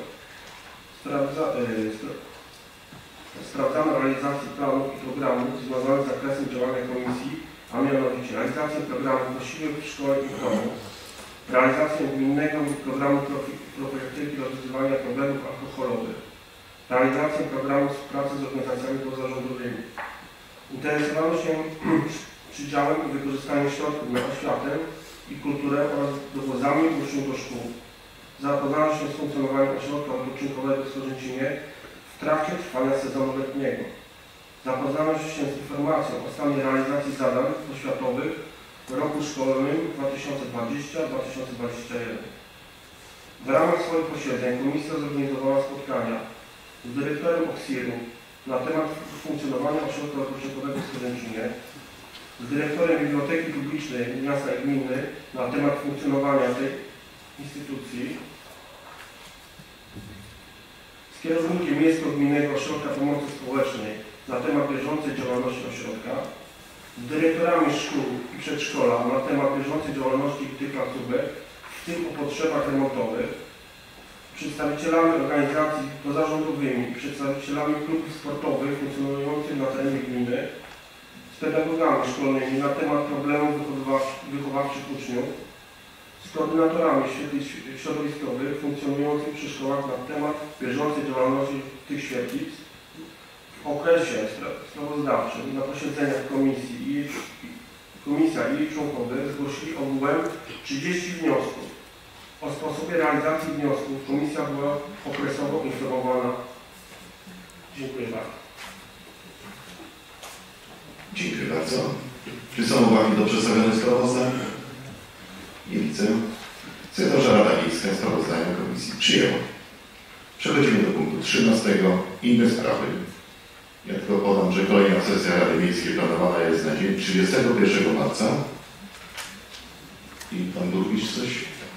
Sprawdzano realizację planów i programów związanych z zakresem działania Komisji, a mianowicie realizację programu Posiłek w szkole i w domu, realizację gminnego programu profilaktyki rozwiązywania problemów alkoholowych, realizację programu współpracy z organizacjami pozarządowymi. Interesowano się przydziałem i wykorzystaniem środków na oświatę i kulturę oraz dowozami uczniów do szkół. Zapoznano się z funkcjonowaniem ośrodka odpoczynkowego w Skorzęcinie w trakcie trwania sezonu letniego. Zapoznano się z informacją o stanie realizacji zadań oświatowych w roku szkolnym 2020-2021. W ramach swoich posiedzeń Komisja zorganizowała spotkania z dyrektorem OKSIR-u na temat funkcjonowania ośrodka odpoczynkowego w Skorzęcinie, z dyrektorem Biblioteki Publicznej Miasta i Gminy na temat funkcjonowania tej instytucji, z kierownikiem Miejsko-Gminnego Ośrodka Pomocy Społecznej na temat bieżącej działalności ośrodka, z dyrektorami szkół i przedszkola na temat bieżącej działalności tych placówek, w tym o potrzebach remontowych, przedstawicielami organizacji pozarządowymi, przedstawicielami klubów sportowych funkcjonujących na terenie gminy, z pedagogami szkolnymi na temat problemów wychowawczych uczniów, z koordynatorami świetlic środowiskowych funkcjonujących przy szkołach na temat bieżącej działalności tych świetlic. W okresie sprawozdawczym na posiedzeniach Komisja i jej członkowie zgłosili ogółem 30 wniosków. O sposobie realizacji wniosków Komisja była okresowo informowana. Dziękuję bardzo. Dziękuję bardzo. Czy są uwagi do przedstawionych sprawozdań? Nie widzę. Sekretarza Rada Miejska sprawozdania Komisji przyjęła. Przechodzimy do punktu 13. Inne sprawy. Ja tylko podam, że kolejna sesja Rady Miejskiej planowana jest na dzień 31 marca. I pan burmistrz coś?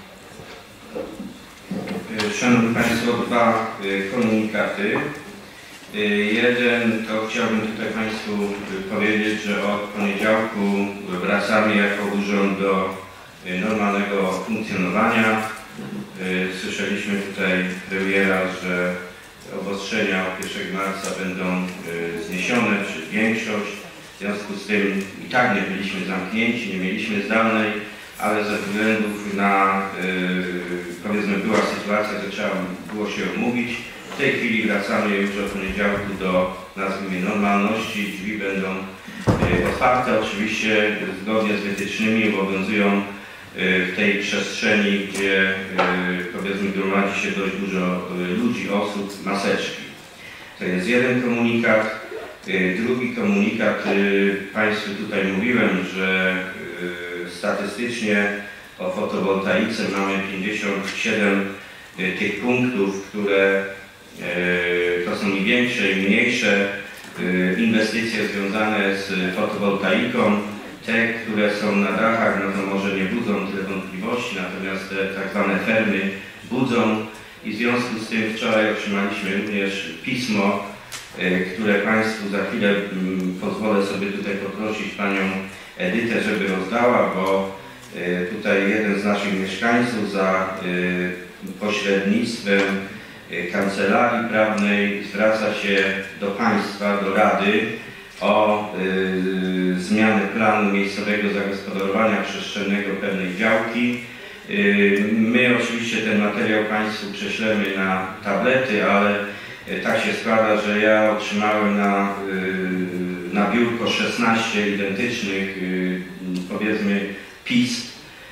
Szanowni Państwo, 2 komunikaty. Jeden to chciałbym tutaj Państwu powiedzieć, że od poniedziałku wracamy jako urząd do normalnego funkcjonowania. Słyszeliśmy tutaj premiera, że obostrzenia od 1 marca będą zniesione, czy większość. W związku z tym i tak nie byliśmy zamknięci, nie mieliśmy zdalnej, ale ze względów na, powiedzmy, była sytuacja, że trzeba było się umówić. W tej chwili wracamy już od poniedziałku do nazwijmy, normalności. Drzwi będą otwarte, oczywiście zgodnie z wytycznymi obowiązują w tej przestrzeni, gdzie powiedzmy gromadzi się dość dużo ludzi, osób, maseczki. To jest jeden komunikat. Drugi komunikat, Państwu tutaj mówiłem, że statystycznie o fotowoltaice mamy 57 tych punktów, które to są i większe i mniejsze inwestycje związane z fotowoltaiką. Te, które są na dachach, no to może nie budzą tyle wątpliwości, natomiast te tak zwane fermy budzą i w związku z tym wczoraj otrzymaliśmy również pismo, które Państwu za chwilę pozwolę sobie tutaj poprosić Panią Edytę, żeby rozdała, bo tutaj jeden z naszych mieszkańców za pośrednictwem kancelarii prawnej zwraca się do Państwa, do Rady o zmianę planu miejscowego zagospodarowania przestrzennego pewnej działki. My oczywiście ten materiał Państwu prześlemy na tablety, ale tak się składa, że ja otrzymałem na biurko 16 identycznych, powiedzmy, pism,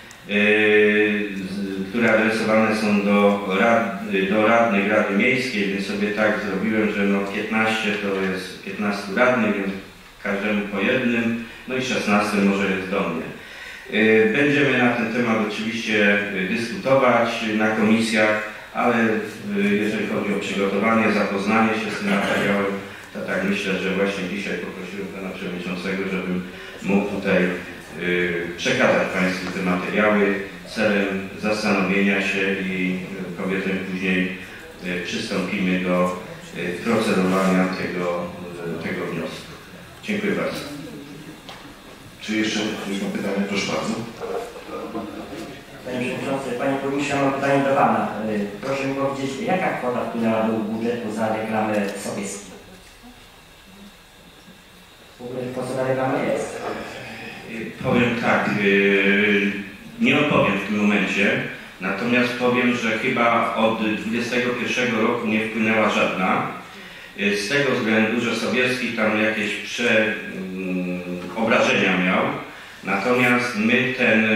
które adresowane są do radnych Rady Miejskiej, więc sobie tak zrobiłem, że no 15 to jest 15 radnych, więc każdemu po jednym, no i 16 może jest do mnie. Będziemy na ten temat oczywiście dyskutować na komisjach, ale jeżeli chodzi o przygotowanie, zapoznanie się z tym materiałem, to tak myślę, że właśnie dzisiaj poprosiłem Pana Przewodniczącego, żebym mógł tutaj przekazać Państwu te materiały celem zastanowienia się i powiedzmy później przystąpimy do procedowania tego wniosku. Dziękuję bardzo. Czy jeszcze ktoś ma pytanie? Proszę bardzo. Panie Przewodniczący, Panie Burmistrzu, mam pytanie do Pana. Proszę mi powiedzieć, jaka kwota wpłynęła do budżetu za reklamę Sobieski? W ogóle po co ta reklama jest? Powiem tak, nie odpowiem w tym momencie, natomiast powiem, że chyba od 2021 roku nie wpłynęła żadna. Z tego względu, że Sobieski tam jakieś obrażenia miał. Natomiast my ten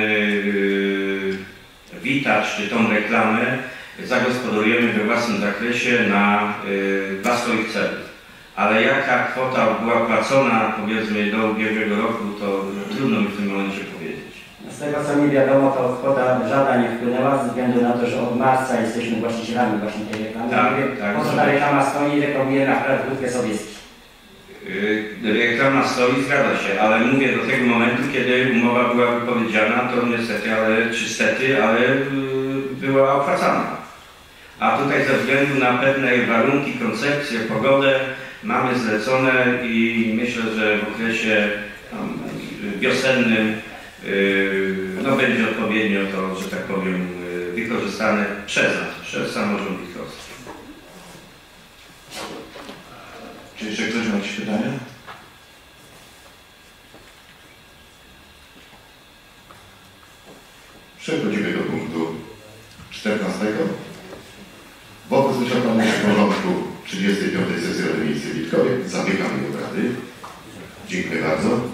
witacz czy tą reklamę zagospodarujemy we własnym zakresie dla swoich celów. Ale jaka kwota była płacona, powiedzmy, do ubiegłego roku, to trudno mi w tym momencie powiedzieć. Z tego co mi wiadomo, to kwota żadna nie wpłynęła ze względu na to, że od marca jesteśmy właścicielami właśnie tej reklamy. Tak, po co ta reklama stoi, reklamujemy akurat Grupkę Sobieski. Reklama stoi, zgadza się, ale mówię do tego momentu, kiedy umowa była wypowiedziana, to niestety, ale była opłacana. A tutaj ze względu na pewne warunki, koncepcje, pogodę mamy zlecone i myślę, że w okresie wiosennym no, będzie odpowiednio to, że tak powiem, wykorzystane przez nas, przez samorząd Witkowski. Czy jeszcze ktoś ma jakieś pytania? Przechodzimy do punktu 14. Wobec wyczerpania porządku 35. sesji Rady Miejskiej w Witkowie zabiegamy obrady. Dziękuję bardzo.